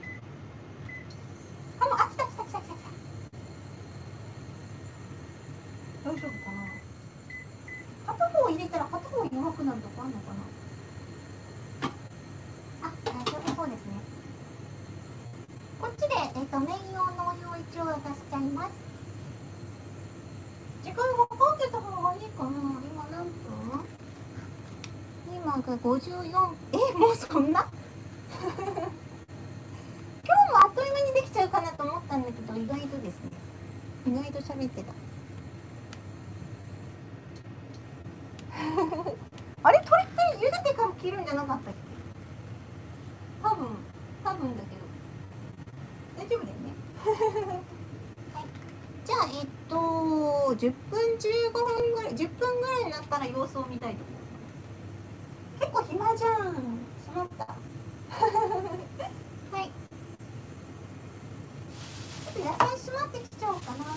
あもうあ来た来た来た来た来た。大丈夫かな。片方入れたら片方弱くなるとこあるのかな。あ、大丈夫そうですね。こっちで、えー、と麺用のお湯を一応渡しちゃいます。時間をかけた方がいいかな。今何分？今がごじゅうよん。え、もうそんな今日もあっという間にできちゃうかなと思ったんだけど、意外とですね、意外と喋ってた。あれ、鶏って茹でてから切るんじゃなかったっけ。多分多分だけど大丈夫だよね。はい、じゃあえっとじゅっぷんじゅうごふんぐらい、じゅっぷんぐらいになったら様子を見たいと思います。結構暇じゃん。しまったはい、ちょっと野菜しまってきちゃおうかな。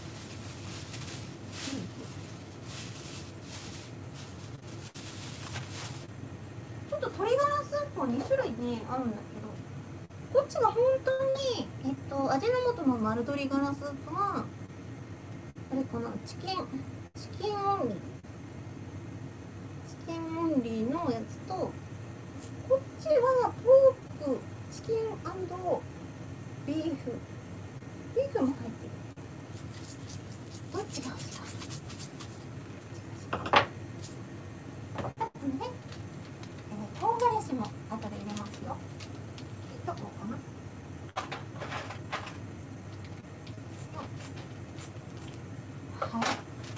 ちょっと鶏ガラスープはに種類ねあるんだけど、こっちが本当にえっと味の素の丸鶏ガラスープはあれかな、チキンチキンオンリーチキンオンリーのやつと、こっちはポークチキン&ビーフビーフも入ってる。どっちが欲しいか。あとね、えー、唐辛子も後で入れますよ。どこかな。はい。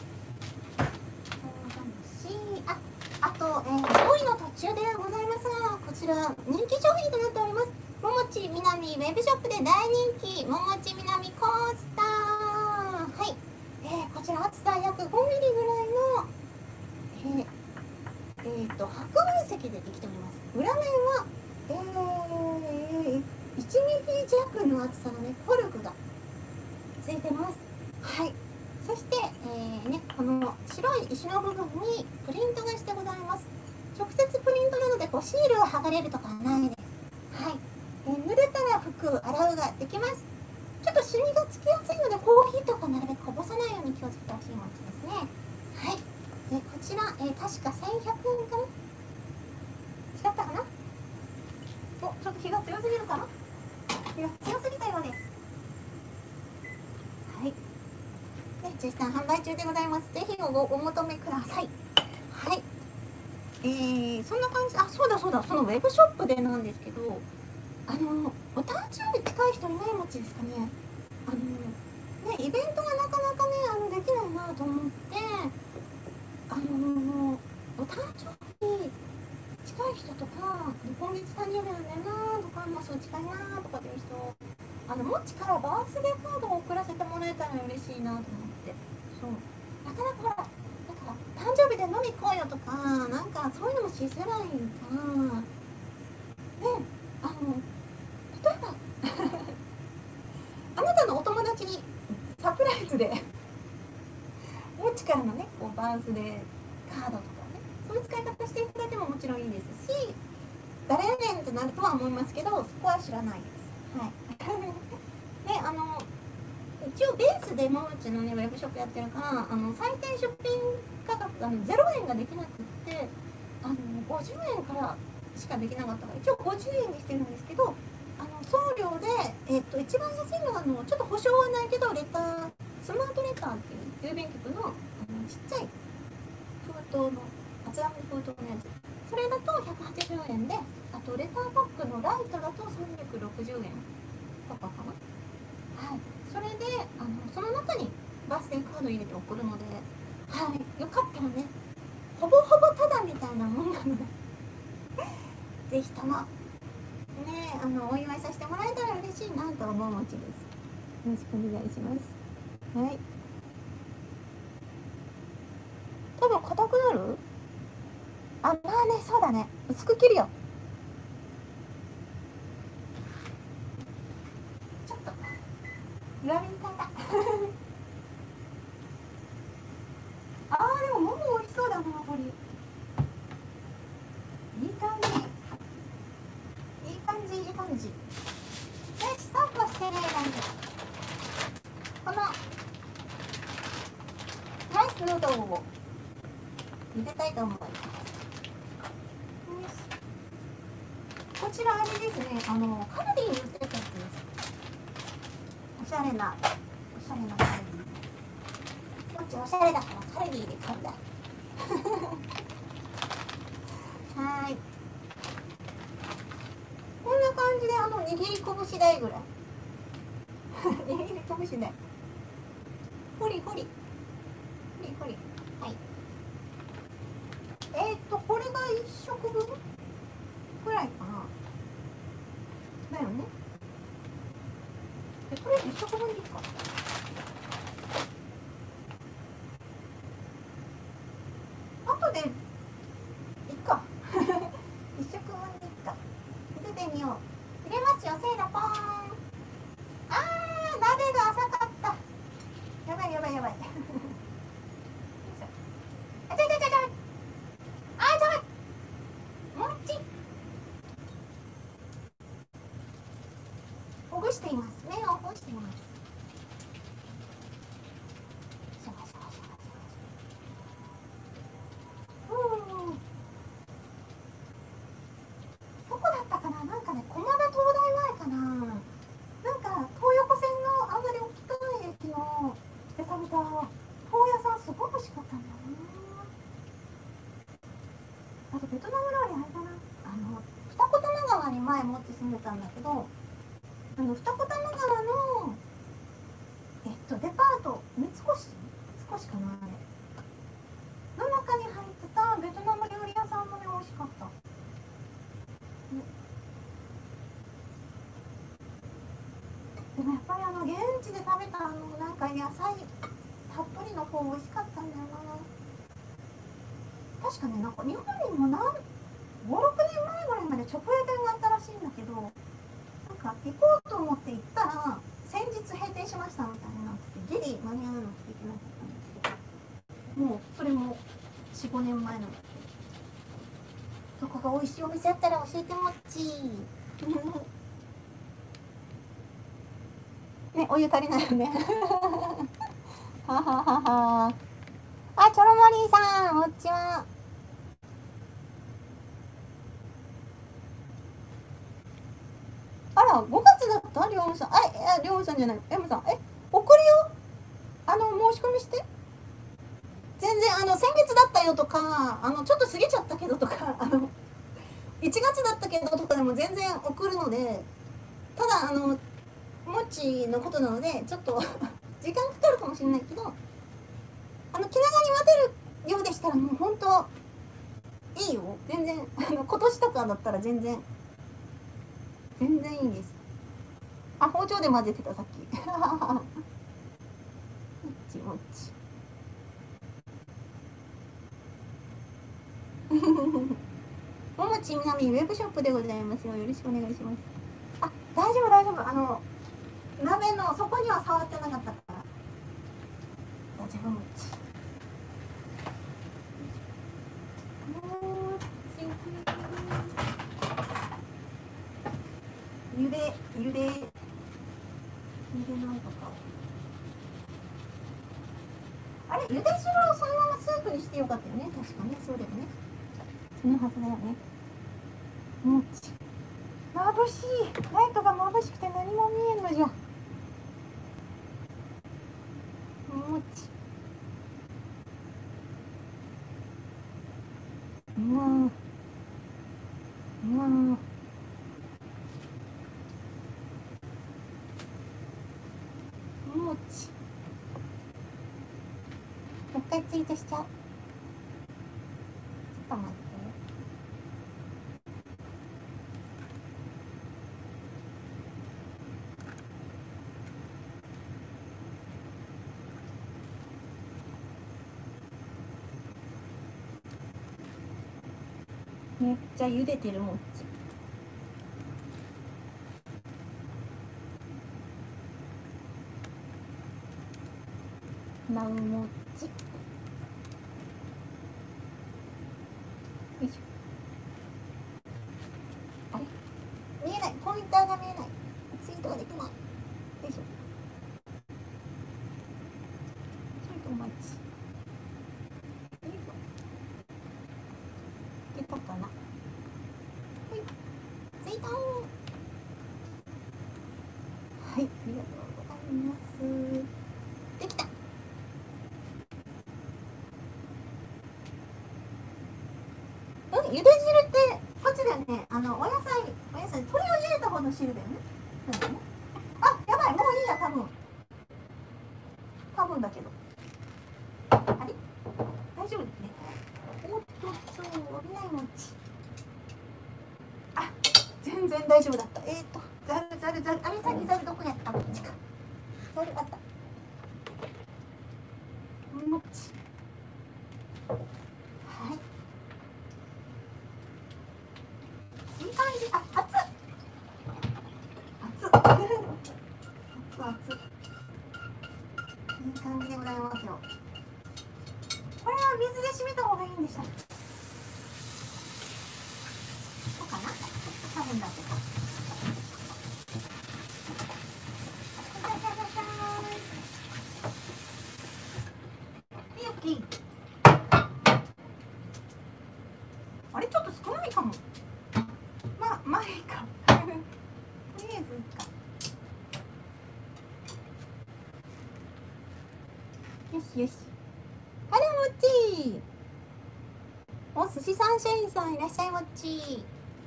あ、あと、えー、料理の途中でございますが、こちら人気商品となっております。ももちみなみウェブショップで大人気、ももちみなみコースター。はい。えー、こちら厚さ約ごミリぐらいの、えーえー、と白米石でできております。裏面は、えー、いちミリ弱の厚さのねコルクがついてます。はい。そして、えーね、この白い石の部分にプリントがしてございます。直接プリントなのでこうシールを剥がれるとかはないです。はい。えー、濡れたら拭く、洗うができます。ちょっとシミがつきやすいのでコーヒーとかなるべくこぼさないように気をつけてほしいものですね。はい。えー、こちら、えー、確かせんひゃくえんかな。違ったかな。お、ちょっと火が強すぎるかな。火が強すぎたようです。はい。絶賛販売中でございます。ぜひ お, お求めください。はい。えー、そんな感じ。あ、そうだそうだ。そのウェブショップでなんですけど、あのお誕生日近い人いないもちですかね。あのね、イベントがなかなかねあのできないなと思って、あのお誕生日近い人とか、今月誕生日なんだよなとか、もうそう近いなとかっていう人、あのもっちからバースデーカードを送らせてもらえたら嬉しいなと思って。そう、なかなかほら、なんか誕生日で飲み行こうよとか、なんかそういうのもしづらいからね。あの例えばあなたのお友達にサプライズでもっちからのねこうバースデーカードとかね、そういう使い方していただいてももちろんいいですし、誰やねんってなるとは思いますけど、そこは知らないです。はいで、あの一応ベースでももちのねウェブショップやってるから、あの最低出品価格が、ね、ゼロえんができなくって、あのごじゅうえんからしかできなかったから、一応ごじゅうえんにしてるんですけど、あの送料で、えっと、一番安いのはあのちょっと保証はないけどレター、スマートレターっていう郵便局の、あのちっちゃい封筒の厚紙封筒のやつそれだとひゃくはちじゅうえんで、あとレターパックのライトだとさんびゃくろくじゅうえんとかかな。はい、それであのその中にバースデーカード入れて送るので、はい、よかったらね、ほぼほぼタダみたいなもんなのでぜひともね、あのお祝いさせてもらえたら嬉しいなと思うもちです。よろしくお願いします。はい、多分硬くなる。あ、まあね、そうだね、薄く切るよ。ちょっと弱火に炊いたあー、でももも美味しそうだな、これいい感じ、いい感じ、いい感じ。で、スタンプしてる間にこのライスヌードルを茹でたいと思います。こちらあれですね、あのカルディに売ってたやつです。おしゃれな、おしゃれなカルディ。こっちおしゃれだからカルディで買うんだはーい、こんな感じで、あの握り拳大ぐらい握り拳大、ほりほりほりほり。はい、えー、っとこれがいっ食分くらいかな、だよね。でこれいっ食分でいいか。あとでいっかいっ食分でいっか。茹でてみよう。入れますよ、せーの、ポーン。あー、鍋が浅かった。やばいやばいやばいあちゃちゃちゃちゃ、あー、ちゃばい、もっちほぐしています。麺をほぐしています。シャバシャバシャバシャバ。うーん、どこだったかな、なんかね、駒田東大前かな、なんか東横線のあんまり大きくない駅ので食べた豆屋さん、すごく美味しかったんだよな。あとベトナム料理あれだな、あの二子玉川に前もって住んでたんだけど、あの二子玉川のえっとデパート三越少しかな、あれの中に入ってたベトナム料理屋さんもね、美味しかった。ね、でもやっぱりあの現地で食べたあのなんか野菜たっぷりの方美味しかったんだよな。確かね、なんか日本にも何ごろくねんまえぐらいまで直営店があったらしいんだけど、なんか行こうと思って行ったら先日閉店しましたみたいになってて、ギリ間に合わなくていけなかったんですけど、もうそれも よん,ご 年前なので、どこが美味しいお店あったら教えてもっちね、お湯足りないよねはははは。あ、チョロモリーさん、こんにちは。あら、ごがつだった、りょうむさん。あ、え、りょうむさんじゃない、エムさん。え、送るよ。あの、申し込みして。全然、あの、先月だったよとか、あの、ちょっと過ぎちゃったけどとか、あの、いちがつだったけどとかでも全然送るので、ただ、あの、もちのことなので、ちょっと時間かかるかもしれないけど、あの、気長に待てるようでしたら、もう本当いいよ。全然、あの、今年とかだったら全然、全然いいです。あ、包丁で混ぜてた、さっき。もっちもっち。ももちみなみウェブショップでございますよ。よろしくお願いします。あ、大丈夫大丈夫。あの、鍋の底には触ってなかったから。大丈夫、もっち。ゆで、ゆで、ゆでなんとか。あれ、ゆで汁をそのままスープにしてよかったよね。確かね、そうだよね。そのはずだよね。もっち。眩しい。ライトが眩しくて何も見えんのじゃ。もっち。うん。 回ツイートしちゃう。ちょっと待って。めっちゃ茹でてるもっち。マウもっち。よいしょ。あれ見えない。ポインターが見えない。ツイートができない。よいしょ。ちょっとお待ち。よいしょ。出たかな。はい。ツイート。はい。ありがとうございます。できた。うん、茹で汁ってこっちだよね。あのお野菜、お野菜、鶏を入れた方の汁だよね。そうだよね。あ、やばい、もういいや、多分。多分だけど。あれ？大丈夫ですね。おっと、そう、危ないもんち。あ、全然大丈夫だった。えーと、ざるざるざる、あれさっきざるどこやった？こっちか。ざるあった。もっち。はい。いい感じ。あ、熱っ。熱っ。熱々。いい感じでございますよ。これは水で締めた方がいいんでした。そうかな。多分だけど。あれちょっと少ないかも。まあまあいいか。とりあえずいいか。よしよし。あれもち。お寿司サンシャインさんいらっしゃいもち。い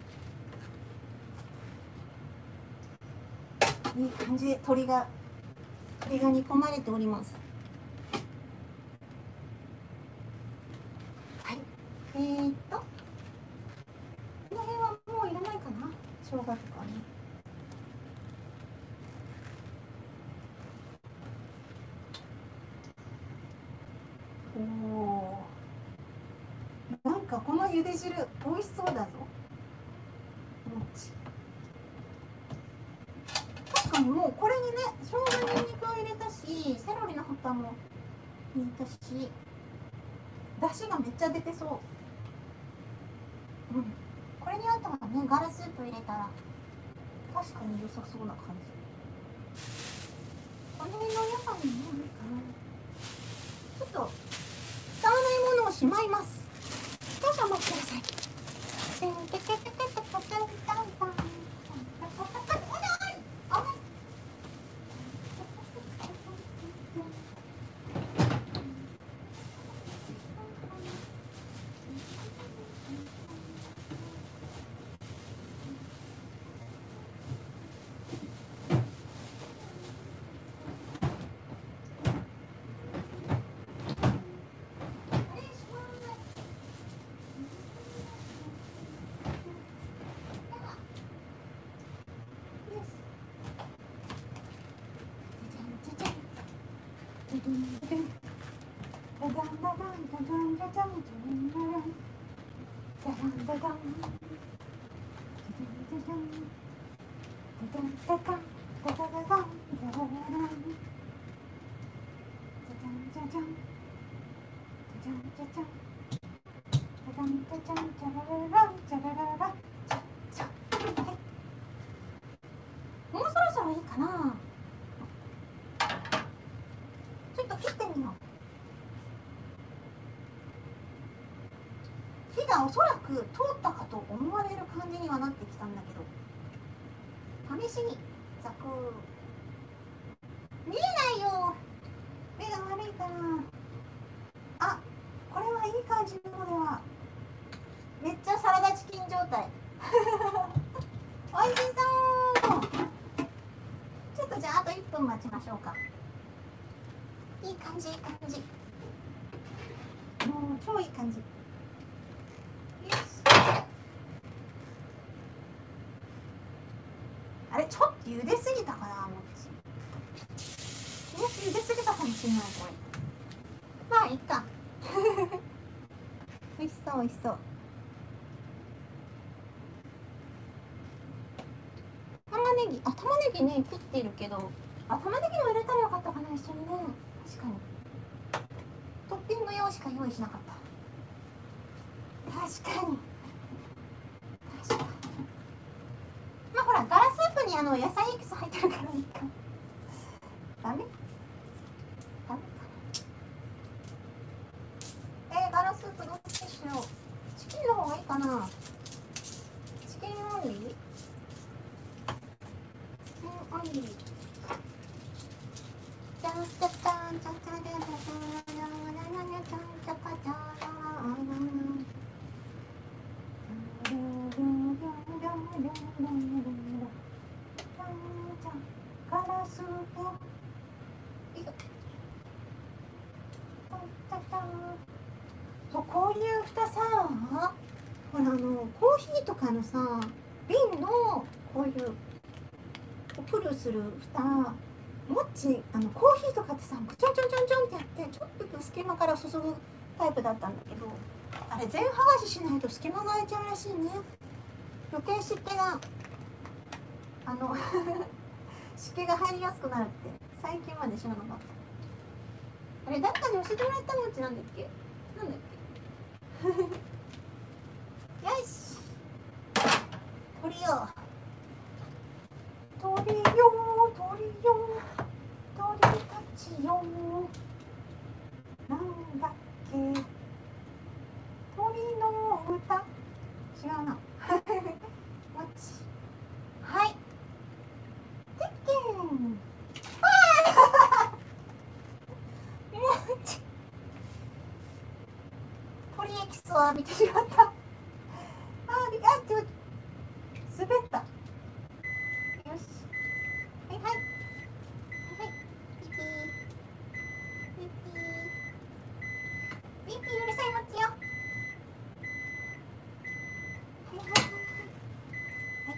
い感じで鶏が鶏が煮込まれております。はい。えー、っとこの辺はもういらないかな。生姜とかね。おお。なんかこの茹で汁美味しそうだぞ。確かにもうこれにね、生姜にんにくを入れたし、セロリの葉っぱも入れたし、出汁がめっちゃ出てそう。うん。これにあとはね、ガラスープ入れたら確かに良さそうな感じ。この辺の野菜にもいいかな。ちょっと使わないものをしまいます。少々お待ちください。もうそろそろいいかな。ちょっと切ってみよう。火がおそらく通ったかと思われる感じにはなってきたんだけど、試しにざく。見えないよ、目が悪いかな。あ、これはいい感じのでは。めっちゃサラダチキン状態。おいしそう。ちょっとじゃああといっぷん待ちましょうか。いい感じいい感じ。 感じ。よし。あれ、ちょっと茹ですぎたかな、もう私。もし茹ですぎたかもしれない、これ。まあいいか。美味しそう、美味しそう。玉ねぎ、あ、玉ねぎね、切ってるけど、あ、玉ねぎも入れたらよかったかな、一緒にね。確かに。トッピング用しか用意しなかった。確かに。確かに。まあほら、ガラスープにあの野菜エキス入ってるからいいか。ダメ？ダメかな。えー、ガラスープどっちにしよう。チキンの方がいいかな。チキンオンリー？チキンオンリー。じゃんじゃじゃんじゃじゃじゃじゃじゃじゃじゃじゃじゃじゃ。ガラスープ。そう、こういう蓋さ、ほらあのコーヒーとかのさ、瓶のこういうプルする蓋、もっちあのコーヒーとかってさ、ちょんちょんちょんちょんってやってちょっと隙間から注ぐタイプだったんだけど、あれ全剥がししないと隙間が空いちゃうらしいね。余計湿気があの湿気が入りやすくなるって最近まで知らなかった。あれ誰かに教えてもらったのうちなんだっけ、なんだっけよし、鳥よ鳥よ鳥よ鳥たちよ、なんだっけ、鳥の歌、違うなもち、はい、てっけん、あーもち、鳥エキスを浴びてしまった。あー、あ、ちょ、滑った。よし、はいはいはいはい、ピピーピピーピピー、うるさいもちよ。はいはいはいはいはい。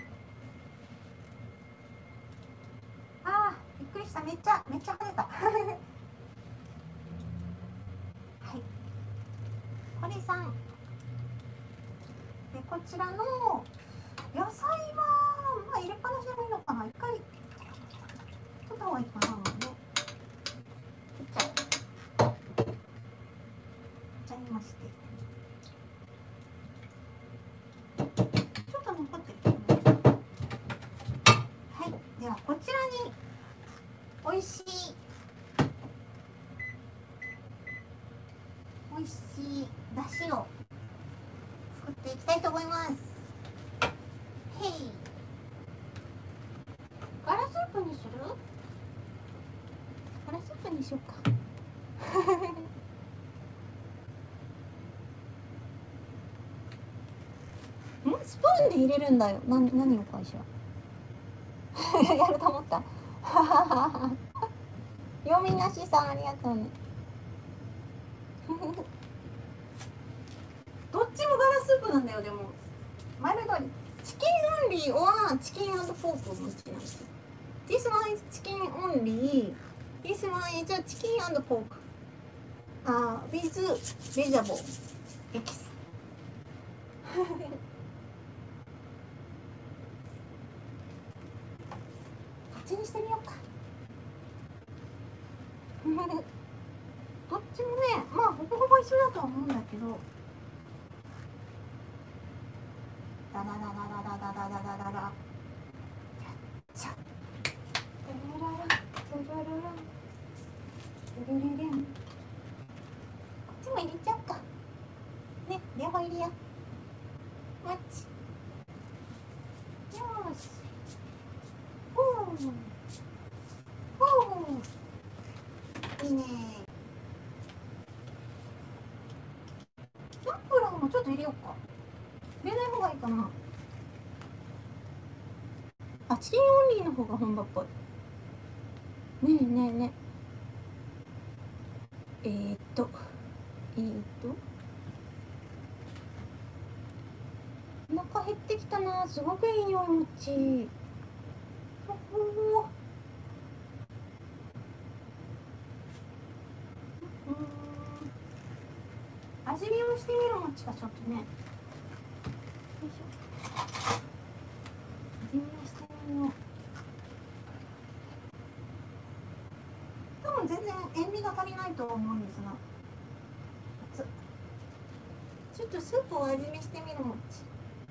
あー、びっくりした、めっちゃめっちゃ跳ねたはい、鳥さんで、こちらの野菜はまあ入れっぱなしでもいいのかな、一回取った方がいいかな、もうね。切っちゃう。切っちゃいまして、ちょっと残ってるけどね。はい、ではこちらに美味しい美味しいだしを作っていきたいと思います。へい、ガラスープにする？ガラスープにしようかん、スプーンで入れるんだよ。な、何を会社やると思った読みなしさん、ありがとうねどっちもガラスープなんだよ。でも前の通りチキンオンリーはチキン&ポークを持ちなんですよ。 This one is chicken only, this one is a chicken and pork uh, with vegetable ex こっちにしてみようかどっちもね、まあほぼほぼ一緒だとは思うんだけど、ダダダダダダダダダダダダ、ちゃっ、ダラララダラララダラララン、こっちも入れちゃうかね、両方入れよう。マッチ、よーし、おーおー、いいね。ナンプラーもちょっと入れようか。入れない方がいいかな。あ、チキンオンリーの方が本場っぽい。ねえねえねえ。えーっと、えーっと、 お腹減ってきたな。すごくいい匂いもち。おお。味見をしてみるもちかちょっとね。よいしょ。味見をしてみよう。多分全然塩味が足りないと思うんですが。ちょっとスープを味見してみるもち。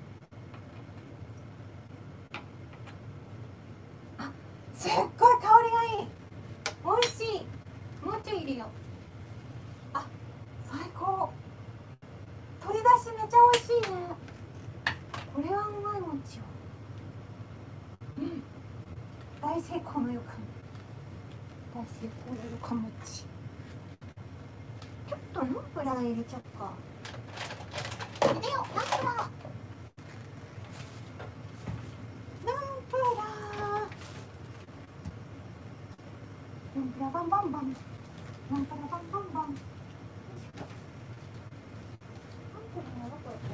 あ、すっごい香りがいい。美味しい。もうちょい入れよう。あ、最高。取り出しめちゃ美味しいね。これはうまいもちよ。うん。大成功の予感。大成功の予感もち。ちょっとナンプラー入れちゃうか。入れよう、ナンプラー。ナンプラー。ナンプラーバンバンバン。ナンプラーバンバンバン。ナンプラーはどこや。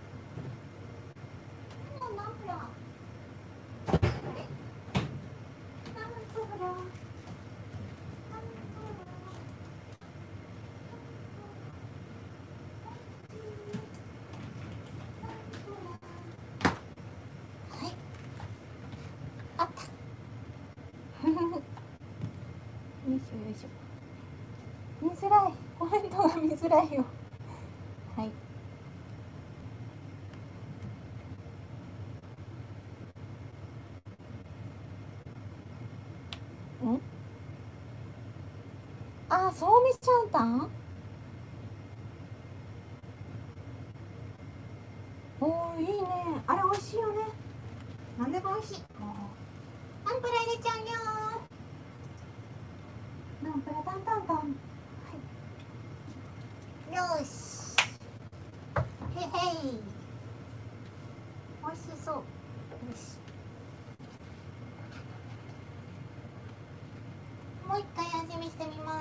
ナンプラー。ナンプラー。ナンプラー。よいしょよいしょ。見づらい。コメントが見づらいよ。はい。ん？あ、そうみちゃんたん？おー、いいね。あれ美味しいよね。なんでも美味しい。ナンプラー入れちゃうよー。ナンプラータンタンタン。はい。よし。へへい。美味しそう。よし。もう一回味見してみます。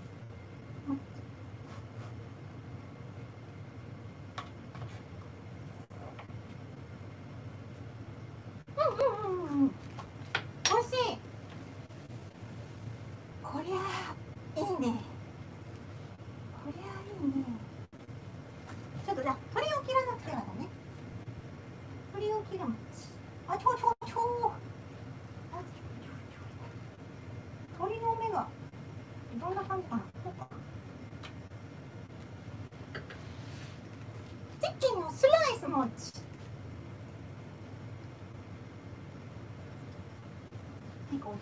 うんうんうんうん。美味しい。こりゃいいね。こりゃいいね。ちょっとじゃあ鳥を切らなくてはだね。鳥を切るもち。あ、ちょちょちょ。あ、鳥の目がどんな感じかな。こうか。チキンのスライスもち。はい、こう。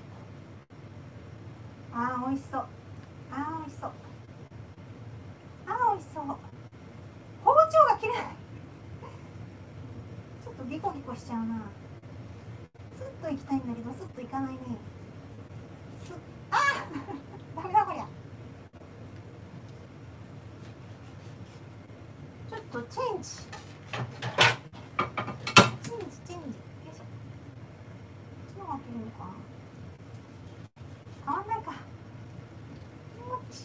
あー、美味しそう。あー、美味しそう。あー、美味しそう。包丁が切れない。ちょっとギコギコしちゃうな。スッといきたいんだけど、スッといかないね。スッ、あーダメだこりゃ。ちょっとチェンジ。チェンジ、チェンジ。よいしょ。こっちの方が切るのかな。変わんないか。もち。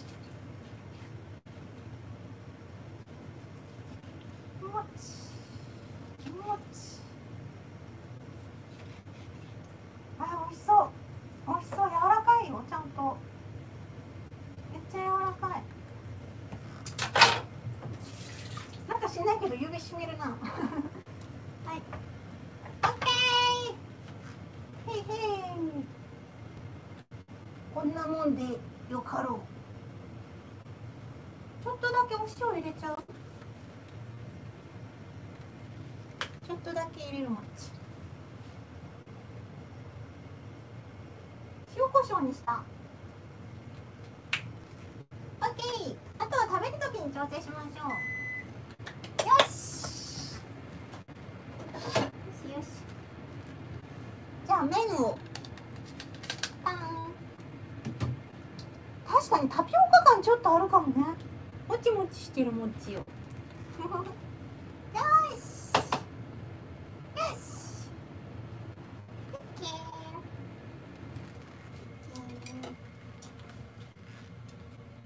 もち。もち。あ、美味しそう。美味しそう。柔らかいよ、ちゃんと。めっちゃ柔らかい。なんかしないけど指しめるな。はい。オッケー。へいへい。こんなもんでよかろう。ちょっとだけお塩入れちゃう。ちょっとだけ入れるもち。塩コショウにした。オッケー。あとは食べるときに調整しましょう。よし。よしよし。じゃあ麺をパン。確かにタピオカ感ちょっとあるかもね。もちもちしてるもちよ。よし。よし。オッケー。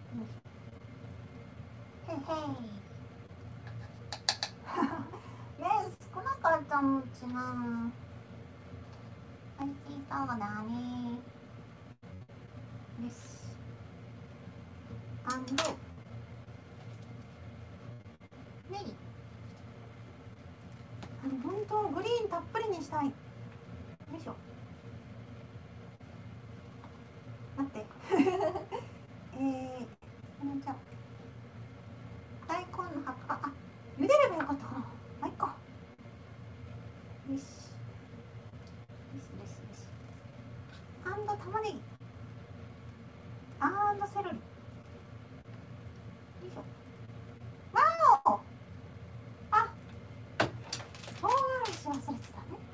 へいへい。麺かもちな。美味しそうだね。よし。アンドネギ。あの本当グリーンたっぷりにしたい。よいしょ。待ってえーじゃあ大根の葉っぱ、あ、茹でればよかったかな。まあいっか。よしよしよしよし。アンド玉ねぎ、アンドセロリ。よいしょ。わお、あ、唐辛子忘れてたね。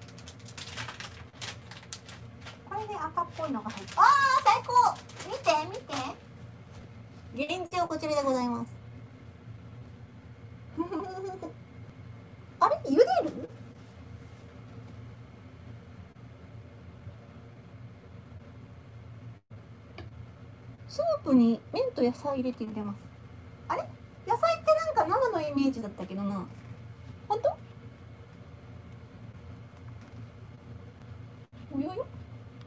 これで赤っぽいのが入って、あー最高。見て見て、現状こちらでございますあれ、茹でる？スープに麺と野菜入れて茹でます。あれ、野菜ってなんか生のイメージだったけどな。ほんと？およよ。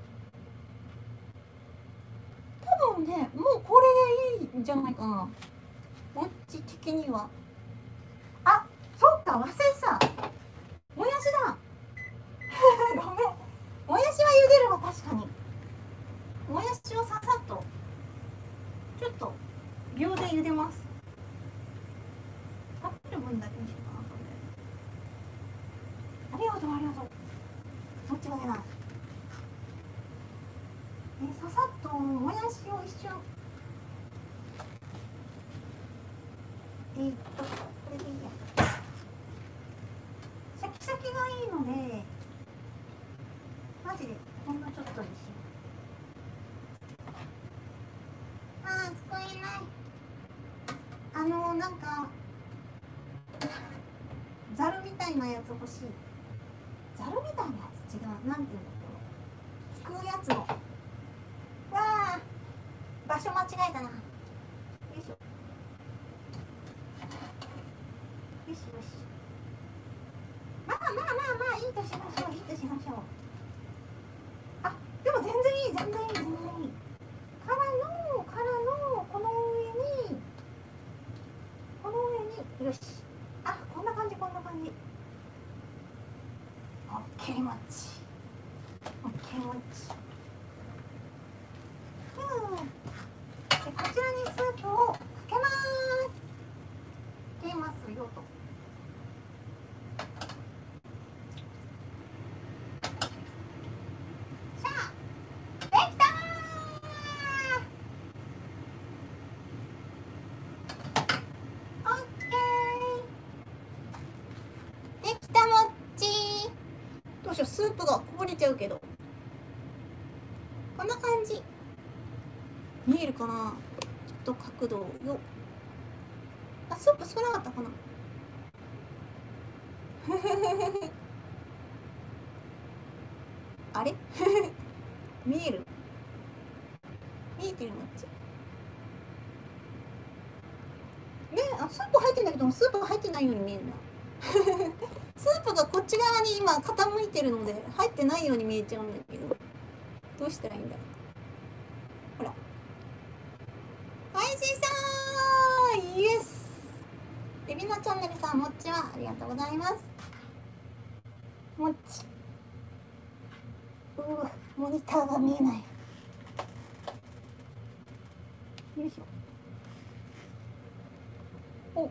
多分ね、もうこれでいいんじゃないかな。もっち的には。あ、そっか、忘れてた。もやしだごめん。もやしは茹でるわ、確かに。もやしをささっとちょっと秒で茹でます。食べる分だけにしようかな、それで。ありがとう、ありがとう。間違いない。え、ささっともやしを一瞬、えー、っとこれでいいや。シャキシャキがいいので、マジでほんのちょっとにしよう。あー、すこえない。あのー、なんかざるみたいなやつ欲しい。ざるみたいなやつ違う。なんていうんだろう。すくうやつの。わあ、場所間違えたな。よいしょ。よしよし。まあまあまあまあ、いいとしましょう。いいとしましょう。あ、でも全然いい、全然いい、全然いい。からの、からの、この上に、この上に、よし。あ、こんな感じ、こんな感じ。オッケーマッチ。オッケーマッチ。うん。で、こちらにスープをかけます。かけますよと。さあ、できたー。オッケー。できたもっちー。どうしよう、スープがこぼれちゃうけど。こんな感じ。見えるかな。ちょっと角度よ。あ、スープ少なかったかなあれ見える見えてるもっちね。あ、スープ入ってんだけど、スープが入ってないように見えるなスープがこっち側に今傾いてるので入ってないように見えちゃうんだけど、どうしたらいいんだ。ほら、おいしそうイエス。エビナチャンネルさん、もっちはありがとうございます。もっち、うー、モニターが見えない。よいしょ。お、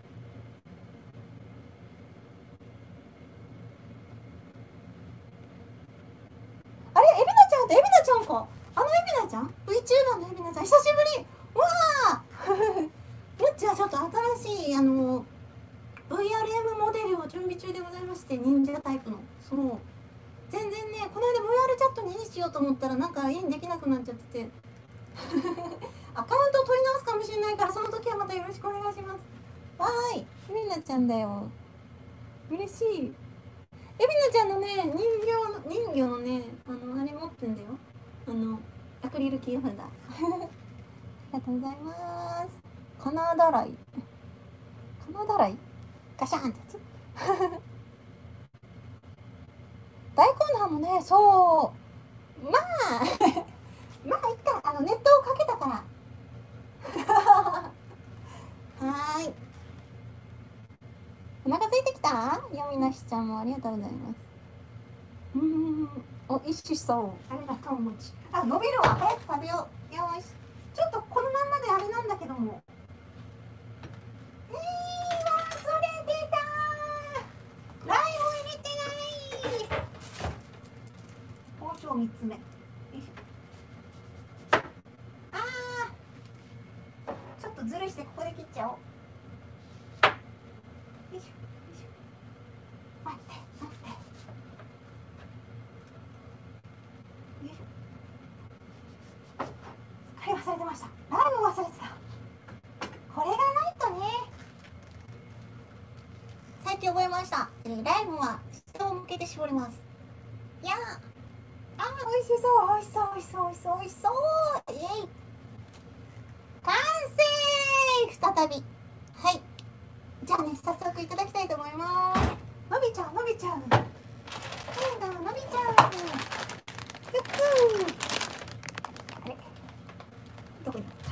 あれ、エビナちゃんってエビナちゃんか。あのエビナちゃん VTuber のエビナちゃん、久しぶり。うわーもっちはちょっと新しいあの ブイアールエム モデルを準備中でございまして、忍者タイプの。そう全然ね、この間 ブイアール チャットにインしようと思ったらなんかインできなくなっちゃっててアカウントを取り直すかもしれないから、その時はまたよろしくお願いします。わーい、エビナちゃんだよ。嬉しい。エビナちゃんのね、人形の人形のね、あのあれ持ってんだよ。あのアクリルキーホルダーありがとうございます。カナダライカナダライガシャンってやつ大根の葉もね、そうまあまあいっか、あの熱湯をかけたからはーい、お腹空いてきた？よみなしちゃんもありがとうございます。うーん、おいしそう。ありがとうもち。あ、伸びるわ。早く食べよう。よし。ちょっとこのまんまであれなんだけども。えー、忘れてたー。ライム入れてない。包丁三つ目。よいしょ。あー、ちょっとずるいしてここで切っちゃおう。よいしょ、よいしょ。待って、待って。よいしょ。すっかり忘れてました。ライム忘れてた。これがないとね。最近覚えました。えー、ライムは下を向けて絞ります。いやー、あー、美味しそう、美味しそう、美味しそう、美味しそう、美味しそう。イエイ。完成。再び。はい。じゃあね、早速いただきたいと思います。伸びちゃう、伸びちゃう。なんだ、伸びちゃう。ふっくー。あれ、どこにあった？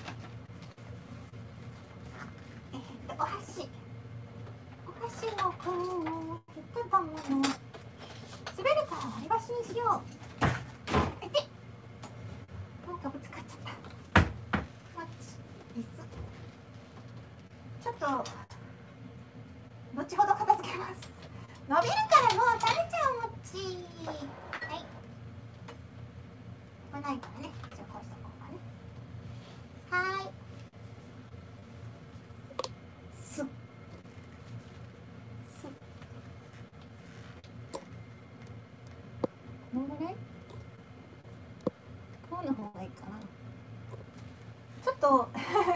えーっと、お箸。お箸のこの一玉の滑るから割り箸にしよう。あいて。なんかぶつかっちゃった。マッチ、椅子。ちょっと後ほど片付けます。伸びるからもう食べちゃうもっち。はい。危ないからね。じゃあこうしとこうかね。はーい。すっ。すっ。このぐらい？こうの方がいいかな。ちょっと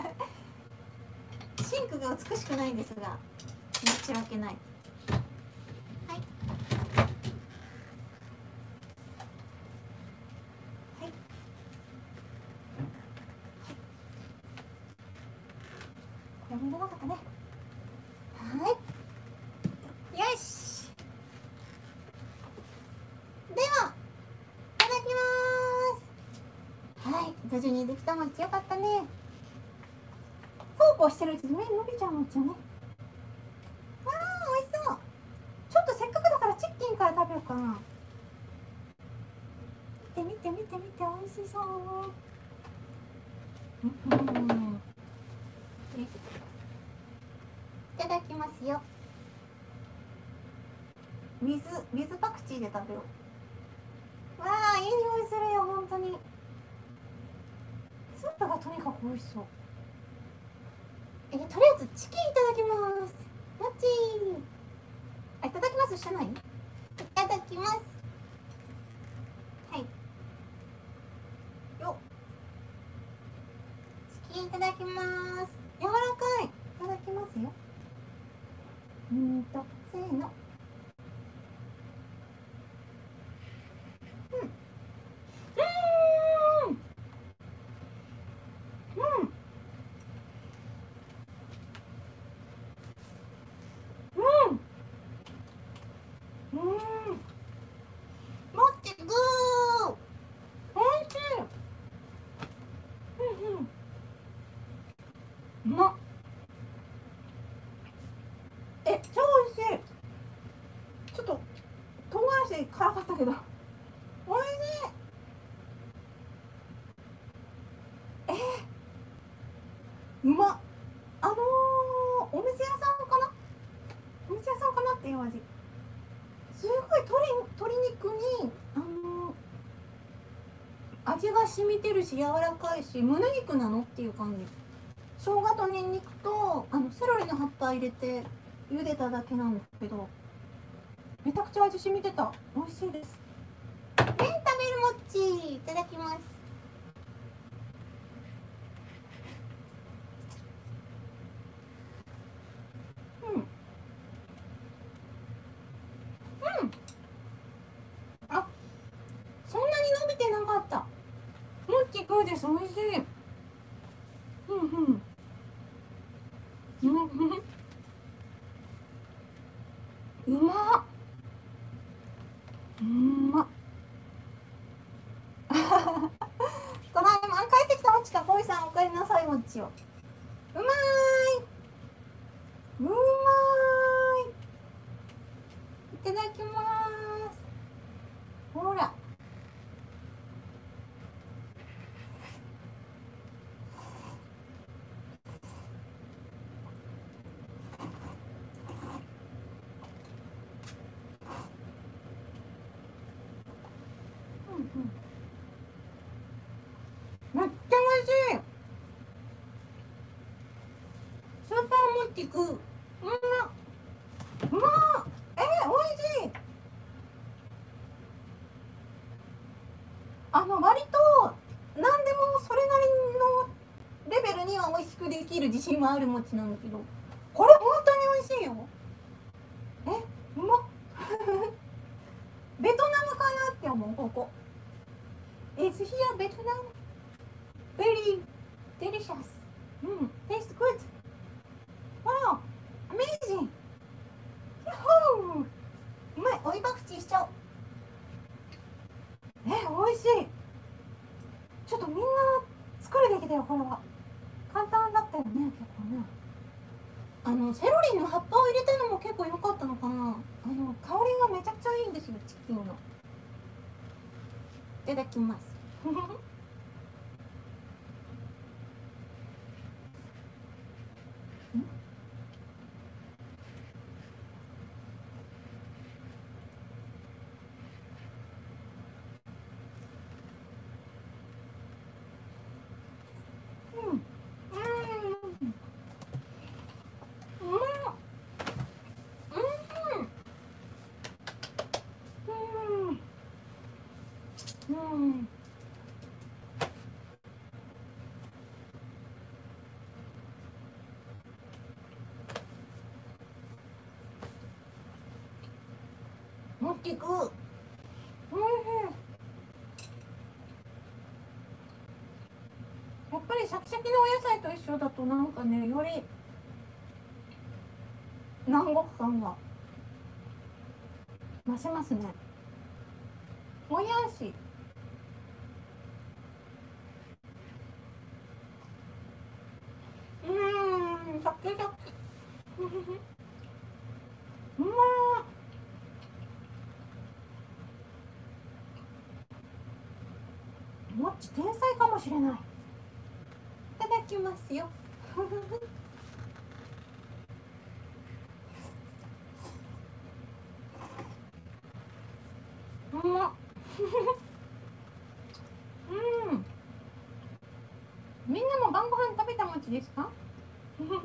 シンクが美しくないんですが、申し訳ない。はい。はい。これも出なかったね。はい。よし。では、いただきます。はい。無事にできたもちよかったね。そうこうしてるうちにね、伸びちゃうもちよね。わあ、美味しそう。ちょっとせっかくだからチキンから食べようかな。見て見て見て見て、美味しそう。うん。いただきますよ。水、水パクチーで食べよう。わあ、いい匂いするよ、本当に。スープがとにかく美味しそう。え、とりあえずチキンいただきます。もちー。あ、いただきますしてない？いただきます。はい。よっ。チキンいただきます。柔らかい。いただきますよ。うーんと、せーの。うん。うーん。うん。うん。うん。もってぐー。おいしい。うんうん。うまっ。え、超美味しい。ちょっと唐辛子辛かったけど美味しい。えー、うまっ。あのー、お店屋さんかなお店屋さんかなっていう味。すごい鶏、鶏肉に、あのー、味が染みてるし柔らかいし、胸肉なのっていう感じ。生姜とニンニクとあのセロリの葉っぱ入れて茹でただけなんですけど、めちゃくちゃ味染みてた。美味しいです。麺食べるもっち、いただきます。うんうん。あ、そんなに伸びてなかった。もっち食うです。美味しい。うんうんうんうん。うまっ。 ちを。うまーいうまーい。いただきます。ほら。うんうん。めっちゃ美味しい。スーパーモティク。うんま。うまー。えー、美味しい。あの割と何でもそれなりのレベルには美味しくできる自信はある餅なんだけど、これ本当に美味しいよ。え、うまっ。ベトナムかなって思う。ここ Is here Vietnam? Very delicious. うん、taste good. Wow, amazing. ヤッホー。うまい。追いパクチーしちゃおう。え、美味しい。ちょっとみんな作るべきだよ。これは簡単だったよね。結構ね。あのセロリの葉っぱを入れたのも結構良かったのかな。あの香りがめちゃくちゃいいんですよ、チキンの。いただきます。うん、うん、うん、うん。持っていく。おいしい。やっぱりシャキシャキのお野菜と一緒だとなんかね、より南国感が増しますね。もやし。うーん、シャキシャキ。うまー。もっち天才かもしれない。いただきますよ。うまっ。うん。みんなも晩ご飯食べた餅ですか？おいし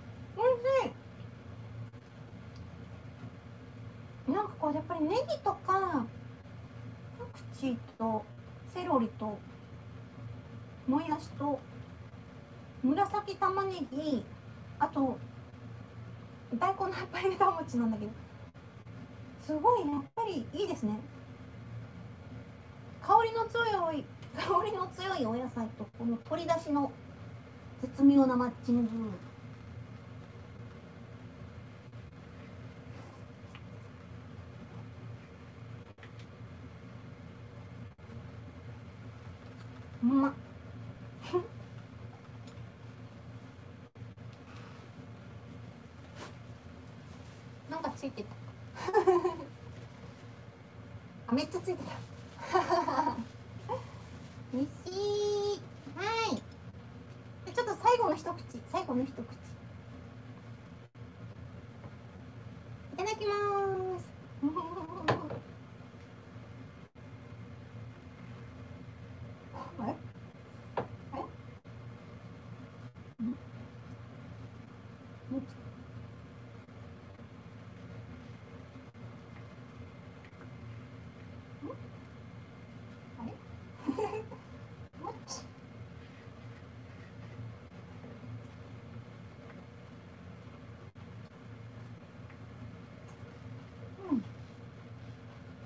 い。なんかこうやっぱりネギとかパクチーとセロリともやしと紫玉ねぎ、あと大根の葉っぱ入れたお餅なんだけど、すごいやっぱりいいですね。香りの強い香りの強いお野菜とこの取り出しの絶妙なマッチング。うまっ。なんかついてた。あ、めっちゃついてた。美味しい。はい。でちょっと最後の一口、最後の一口。いただきます。あれ？あれ？うん？もち。あれ？もち。うん。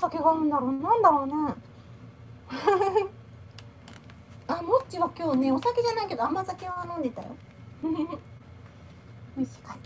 酒が合うんだろう。なんだろうね。あ、もっちは今日ね、お酒じゃないけど甘酒は飲んでたよ。美味しかった。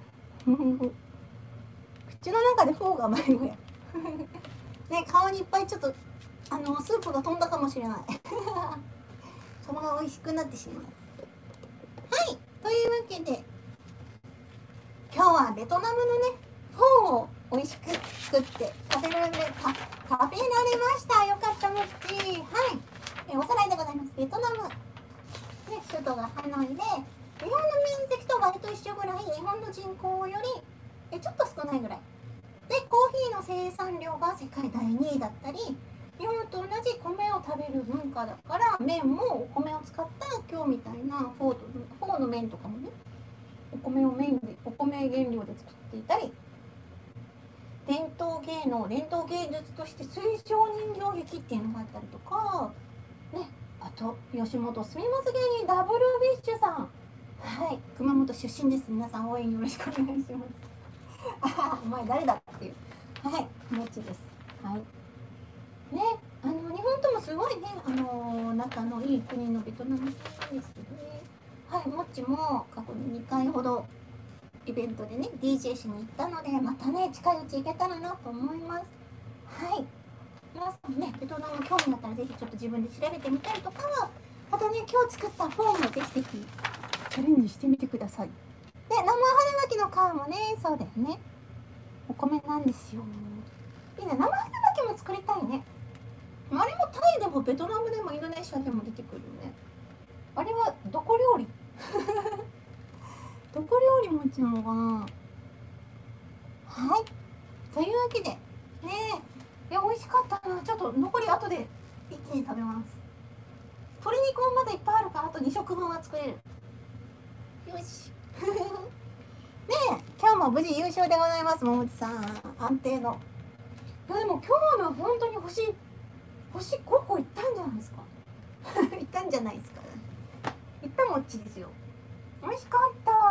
口の中でフォーが迷子や。ね、顔にいっぱいちょっとあのスープが飛んだかもしれない。そのが美味しくなってしまう。はい、というわけで今日はベトナムのねフォーを美味しく作って食べられた食べられました。よかったもっち。はい、えおさらいでございます。ベトナム、ね、首都がハノイで、日本の面積と割と一緒ぐらい、日本の人口よりえちょっと少ないぐらいで、コーヒーの生産量が世界だいにいだったり、日本と同じ米を食べる文化だから、麺もお米を使った今日みたいなフォーとフォーの麺とかもね、お米をメインでお米原料で作っていたり、伝統芸能伝統芸術として水上人形劇っていうのがあったりとかね、あと吉本住みます芸人ダブルビッシュさん、はい、熊本出身です。皆さん応援よろしくお願いします。あ、お前誰だっていう、はい、もっちです。はいね、あの日本ともすごいね、あの仲のいい国のベトナムなんですけどね。はい、もっちも過去ににかいほどイベントでね ディージェー しに行ったので、またね近いうち行けたらなと思います。はい、皆さんねベトナム興味あったらぜひちょっと自分で調べてみたりとか、あとね今日作ったフォーもぜひぜひチャレンジしてみてください。で、生春巻きの皮もね、そうだよね、お米なんですよ。いいね、生春巻きも作りたいね。あれもタイでもベトナムでもインドネシアでも出てくるよね。あれはどこ料理どこ料理もっちなのかな。はい、というわけでねえ、いや美味しかったな。ちょっと残り後で一気に食べます。鶏肉もまだいっぱいあるからあとに食分は作れる。よしねえ、今日も無事優勝でございます。ももちさん安定の。いやでも今日の本当に星星ごこいったんじゃないですか。いったんじゃないですか。いったもっちですよ。美味しかった。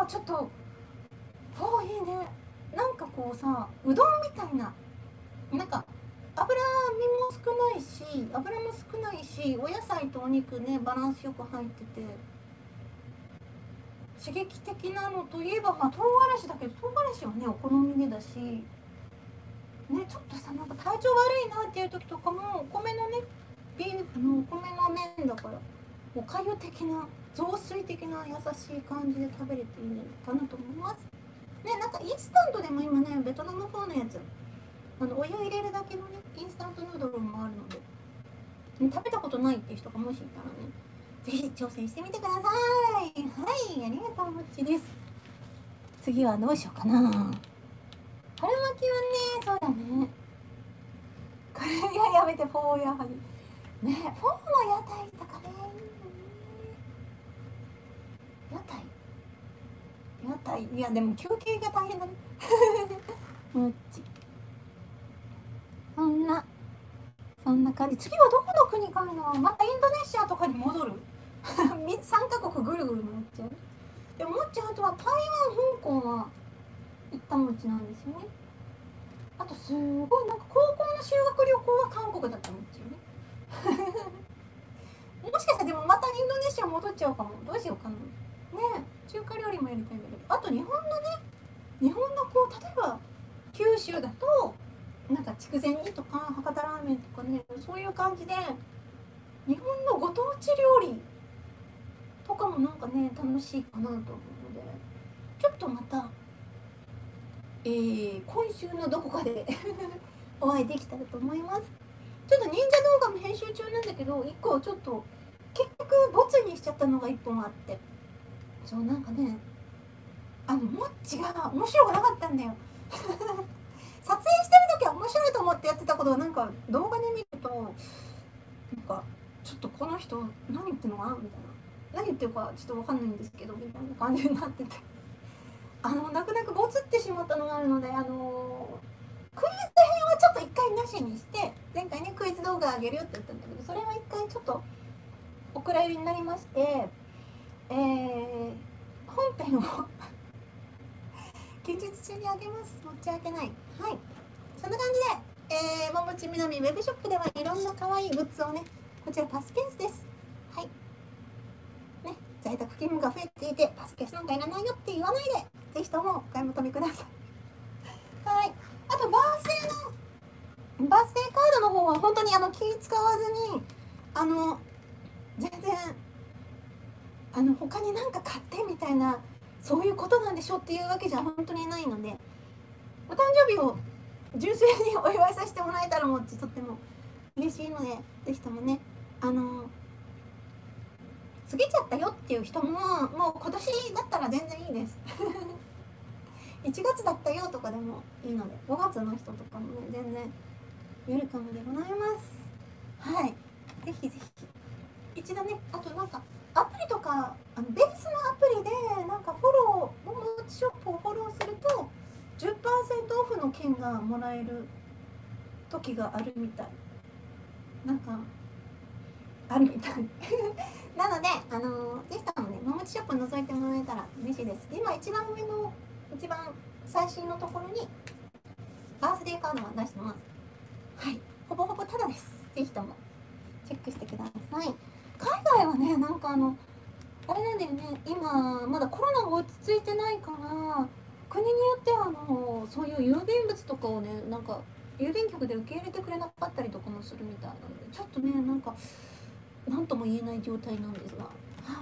ちょっとフォーいいね。なんかこうさ、うどんみたいな、なんか油身も少ないし油も少ないし、お野菜とお肉ねバランスよく入ってて刺激的なのといえば、まあ唐辛子だけど、唐辛子はねお好みでだしね、ちょっとさなんか体調悪いなっていう時とかもお米のねビーフのお米の麺だからおかゆ的な雑炊的な優しい感じで食べれていいんじゃないかなと思いますね。なんかインスタントでも今ねベトナム風のやつ、あのお湯入れるだけのねインスタントヌードルもあるので、ね、食べたことないっていう人がもしいたらねぜひ挑戦してみてください。はい、ありがとうもっちです。次はどうしようかな。春巻きはね、そうだね、これいややめて、フォーやはりね、フォーの屋台とかね、屋台屋台いやでも休憩が大変だねもっちそんなそんな感じ。次はどこの国かな。またインドネシアとかに戻るさんカ国ぐるぐる回っちゃう。でももっちあとは台湾、香港は行ったもっちなんですよね。あとすごいなんか高校の修学旅行は韓国だったもっちよねもしかしたらでもまたインドネシア戻っちゃうかも。どうしようかなね。中華料理もやりたいんだけど、あと日本のね日本のこう例えば九州だとなんか筑前煮とか博多ラーメンとかね、そういう感じで日本のご当地料理とかもなんかね楽しいかなと思うので、ちょっとまた、えー、今週のどこかでお会いできたらと思います。ちょっと忍者動画も編集中なんだけど、いっこちょっと結局ボツにしちゃったのがいっぽんあって、そうなんかねあのもっちが面白くなかったんだよ撮影してる時は面白いと思ってやってたことがなんか動画で見るとなんかちょっとこの人何言ってるのかなみたいな、何言ってるかちょっと分かんないんですけどみたいな感じになってて、あの泣く泣くボツってしまったのがあるので、あのー、クイズ編はちょっと一回なしにして、前回ねクイズ動画あげるよって言ったんだけど、それは一回ちょっとお蔵入りになりまして、えー、本編を近日中にあげます。持ち上げない。はい、そんな感じで、 えー、ももちみなみウェブショップではいろんな可愛いグッズをね、こちらパスケースです。はい。ね、在宅勤務が増えていて、パスケースなんかいらないよって言わないで、ぜひともお買い求めください。はい。あと、バースデーの、バースデーカードの方は本当にあの気使わずに、あの、全然、あの、他になんか買ってみたいな、そういうことなんでしょっていうわけじゃ本当にないので、お誕生日を純粋にお祝いさせてもらえたらもうとっても嬉しいので、ぜひともね、あの過ぎちゃったよっていう人ももう今年だったら全然いいですいちがつだったよとかでもいいので、ごがつの人とかもね全然ウェルカムでございます。はい、ぜひぜひ一度ね、あとなんかアプリとかあのベースのアプリでなんかフォロー、ももちショップをフォローすると じゅっパーセント オフの券がもらえる時があるみたい、なんかあるみたいなので、あのー、ぜひともね、ももちショップ覗いてもらえたら嬉しいです。今一番上の一番最新のところにバースデーカードは出してます。はい、ほぼほぼタダです。ぜひともチェックしてください。海外はね、なんかあのあれなんだよね、今まだコロナが落ち着いてないから国によってはあのそういう郵便物とかをね、なんか郵便局で受け入れてくれなかったりとかもするみたいなので、ちょっとね、なんか何とも言えない状態なんですが、はい、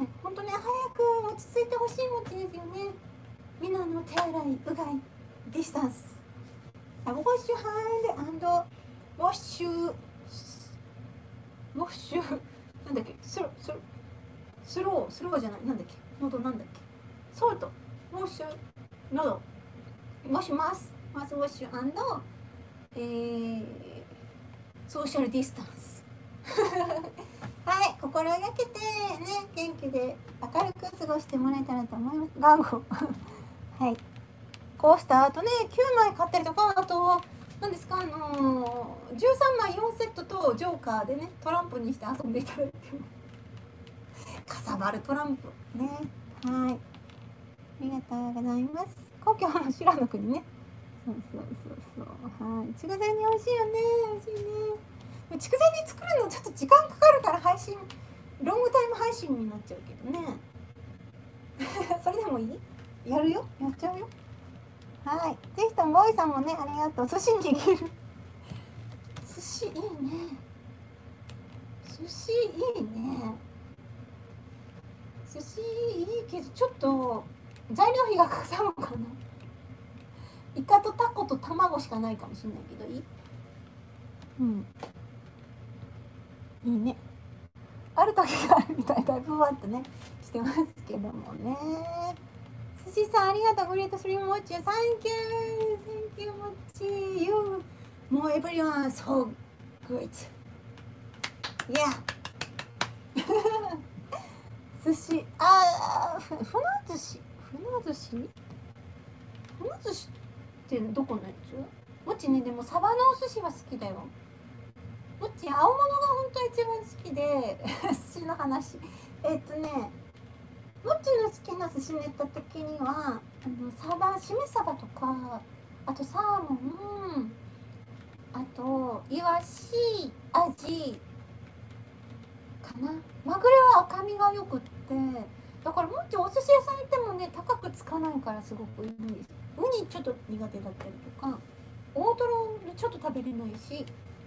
本当ね、早く落ち着いてほしいもちですよね。みんなの手洗い、うがい、ディスタンス、ウォッシュハンド&ウォッシュウォッシュなんだっけ、スロスロスロースローじゃない、なんだっけ、喉なんだっけ、ソルト、ウォッシュ喉、ウォッシュマスマスウォッシュ&えー、ソーシャルディスタンスはい、心がけてね、元気で明るく過ごしてもらえたらと思います。番号はい、こうした後ね、きゅうまい買ったりとか、あと何ですか、あのー、じゅうさんまいよんセットとジョーカーでね、トランプにして遊んでいただいてかさばるトランプね。はい、ありがとうございます。故郷の白の国ね。そうそうそうそう、はい、筑前煮美味しいよね。美味しいね。筑前煮作るのちょっと時間かかるから配信ロングタイム配信になっちゃうけどねそれでもいい？やるよ、やっちゃうよ。はい、ぜひともボーイさんもね、ありがとう。寿司握る寿司いいね、寿司いいね、寿司いいけどちょっと材料費がかさむかな。イカとタコと卵しかないかもしれないけど、いい？うん、いいね。ある時があるみたい、だいぶわっとねしてますけどもね。寿司さんありがとう。グレートスリーモッチー、サンキュー、サンキューモッチー、ユー、もうエブリワン、so great。Yeah 寿司、あー、ふ船寿司、船寿司船寿司ってどこのやつ？もっちね、でもサバのお寿司は好きだよ。もっち青物が本当一番好きで寿司の話、えっとね、もっちの好きな寿司ネタ的にはあのサバ、しめ鯖とか、あとサーモン、あとイワシ、アジかな。マグロは赤身がよくって、だからもっちお寿司屋さん行ってもね、高くつかないからすごくいいんです。ウニちょっと苦手だったりとか、大トロちょっと食べれないし、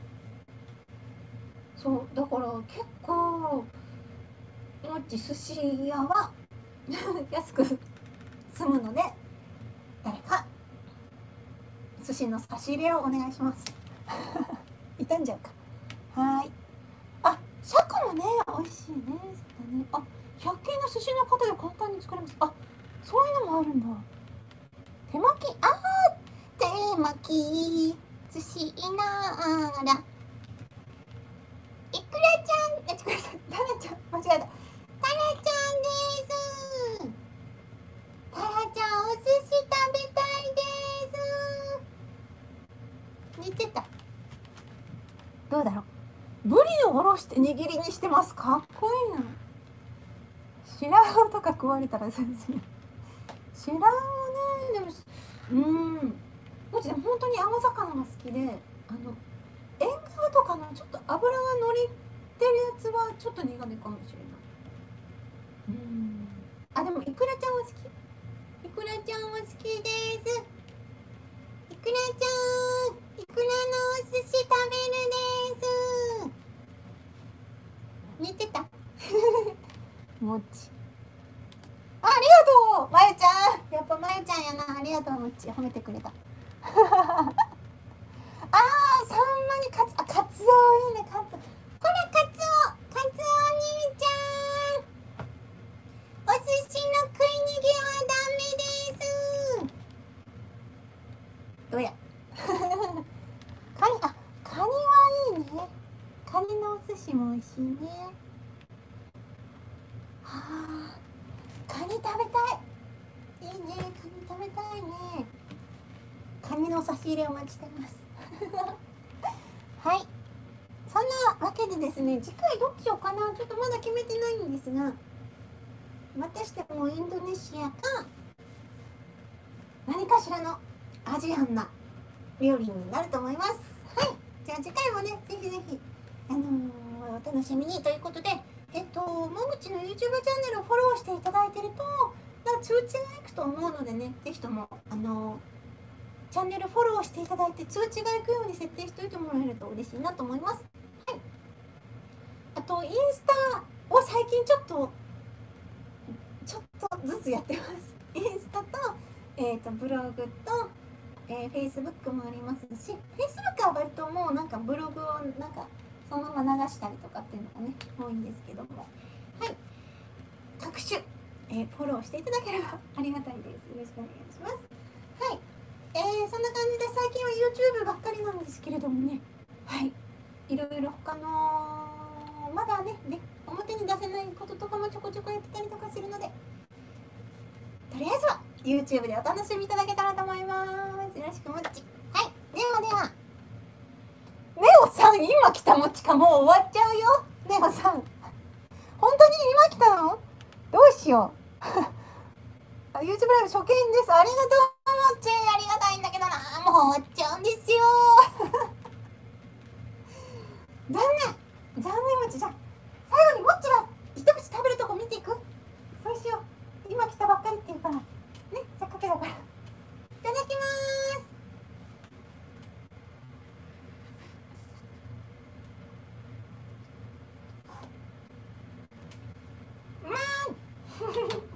そうだから結構もっち寿司屋は安く済むので、誰か寿司の差し入れをお願いします傷んじゃうか。はい、あ、シャコもね美味しいね。そうだね。あ、ひゃく均の寿司の型で簡単に作れます。あ、そういうのもあるんだ。手巻き、あー、手巻き寿司なーらいくらちゃん、あ、違う、タラちゃん、間違えた。タラちゃんです。タラちゃん、お寿司食べたいです。寝てた。どうだろう。ブリをおろして握りにしてます。かっこいいな。白魚とか食われたら全然。白魚ね、でも、うん。もちろん本当に青魚が好きで、あの縁側とかのちょっと油が乗りてるやつはちょっと苦手かもしれない。うん。あ、でもいくらちゃんは好き。いくらちゃんは好きです。いくらちゃん、いくらのお寿司食べるです。寝てたもち。あ、ありがとうまゆちゃん。やっぱまゆちゃんやな。ありがとうもち。褒めてくれたあー、サンマにカツ、あ、カツオいいね。カツオ、ほらカツオ、カツオお兄ちゃん、お寿司の食い逃げはダメです。どうやカニ、あ、カニはいいね。カニのお寿司も美味しいね。はあ、カニ食べたい。いいね、カニ食べたいね。カニの差し入れをお待ちしてますはい、そんなわけでですね、次回どうしようかな。ちょっとまだ決めてないんですが、またしてもインドネシアか何かしらのアジアンな料理になると思います。はい、じゃあ次回もね、ぜひぜひあのー、お楽しみにということで、えっともぐちの YouTube チャンネルをフォローしていただいてるとなんか通知がいくと思うのでね、ぜひともあのー、チャンネルフォローしていただいて通知がいくように設定しておいてもらえると嬉しいなと思います。はい、あとインスタを最近ちょっとちょっとずつやってます。インスタと、えー、とブログと、えー、Facebook もありますし、Facebook は割ともうなんかブログをなんかそのまま流したりとかっていうのがね多いんですけども、はい、各種、えー、フォローしていただければありがたいです。よろしくお願いします。はい、えー、そんな感じで最近は YouTube ばっかりなんですけれどもね、はい、いろいろ他のまだねね表に出せないこととかもちょこちょこやってたりとかするので、とりあえずは YouTube でお楽しみいただけたらと思います。よろしくもっち。はい、ではでは、ネオさん今来たもちか、もう終わっちゃうよ。ネオさん本当に今来たの？どうしようYouTube ライブ初見です。ありがとうもっち。ありがたいんだけどな、もう終わっちゃうんですよ残念残念もち。じゃあ最後にもっちが一口食べるとこ見ていく。そうしよう。今来たばっかりっていうからね、せっかくだから。いただきます。うまーい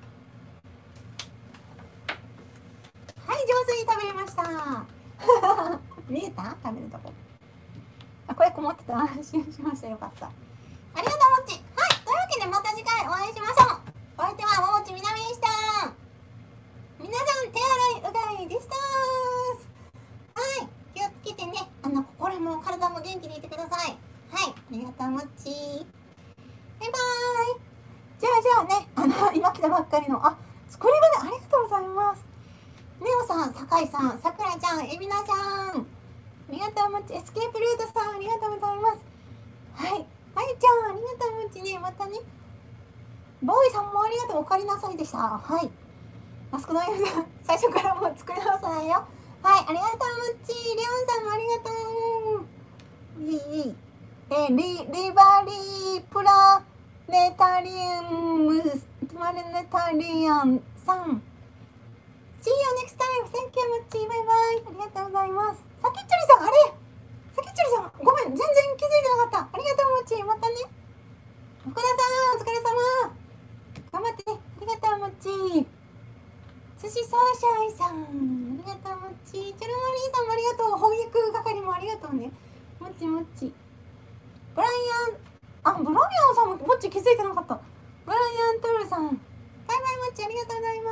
はい、上手に食べれました見えた？食べるとこ。あ、これこもってた。安心しました。よかった。ありがとうもっち。はい、というわけでまた次回お会いしましょう。お相手はももちみなみでした。皆さん手洗いうがいでした。はい、気をつけてね。あの心も体も元気でいてください。はい、ありがとうもっち。バイバーイ。じゃあじゃあね、あの今来たばっかりの、あ、作り場でありがとうございます。ネオさん、酒井さん、さくらちゃん、エビナちゃん、ありがとうもち。エスケープルートさん、ありがとうございます。はい、まゆちゃん、ありがとうもちね。またね。ボーイさんもありがとう。おかえりなさいでした。はい。マスクのエビさん、最初からもう作り直さないよ。はい、ありがとうもち。レオンさんもありがとう。いいいい。えー、リリバリープラネタリウムプラネタリアンさん。See you next time. Thank you もっち。バイバイ。ありがとうございます。さきっちょりさん、あれさきっちょりさん、ごめん、全然気づいてなかった。ありがとうもっち。またね。福田さん、お疲れ様。頑張ってね。ありがとうもっち。寿司ソーシャイさん、ありがとうもっち。チュルマリーさんもありがとう。翻訳係もありがとうね。もっちもっち。ブライアン、あ、ブライアンさんももっち気づいてなかった。ブライアントルさん、バイバイもっち、ありがとうございます。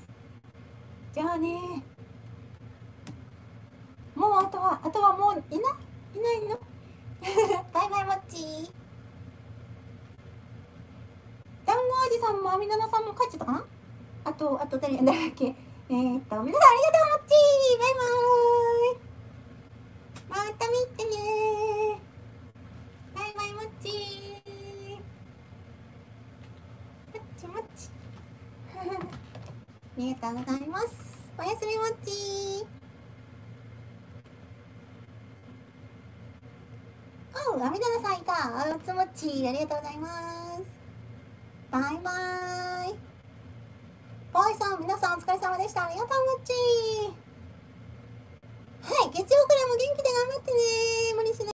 じゃあね、もうあとはあとはもういないいないのバイバイもっち。団子おじさんもアミナナさんも帰っちゃったかな。あとあと誰誰だっけ。えー、っと皆さんありがとうもっち。バイバイ、また見てね。バイバイもっち。もっちもっちありがとうございます。おやすみもっち。 う、阿弥陀さんいた。おつもち、ありがとうございます。バイバーイ。ボーイさん、皆さんお疲れ様でした。ありがとう、もっちー。はい、月曜からも元気で頑張ってね。無理しない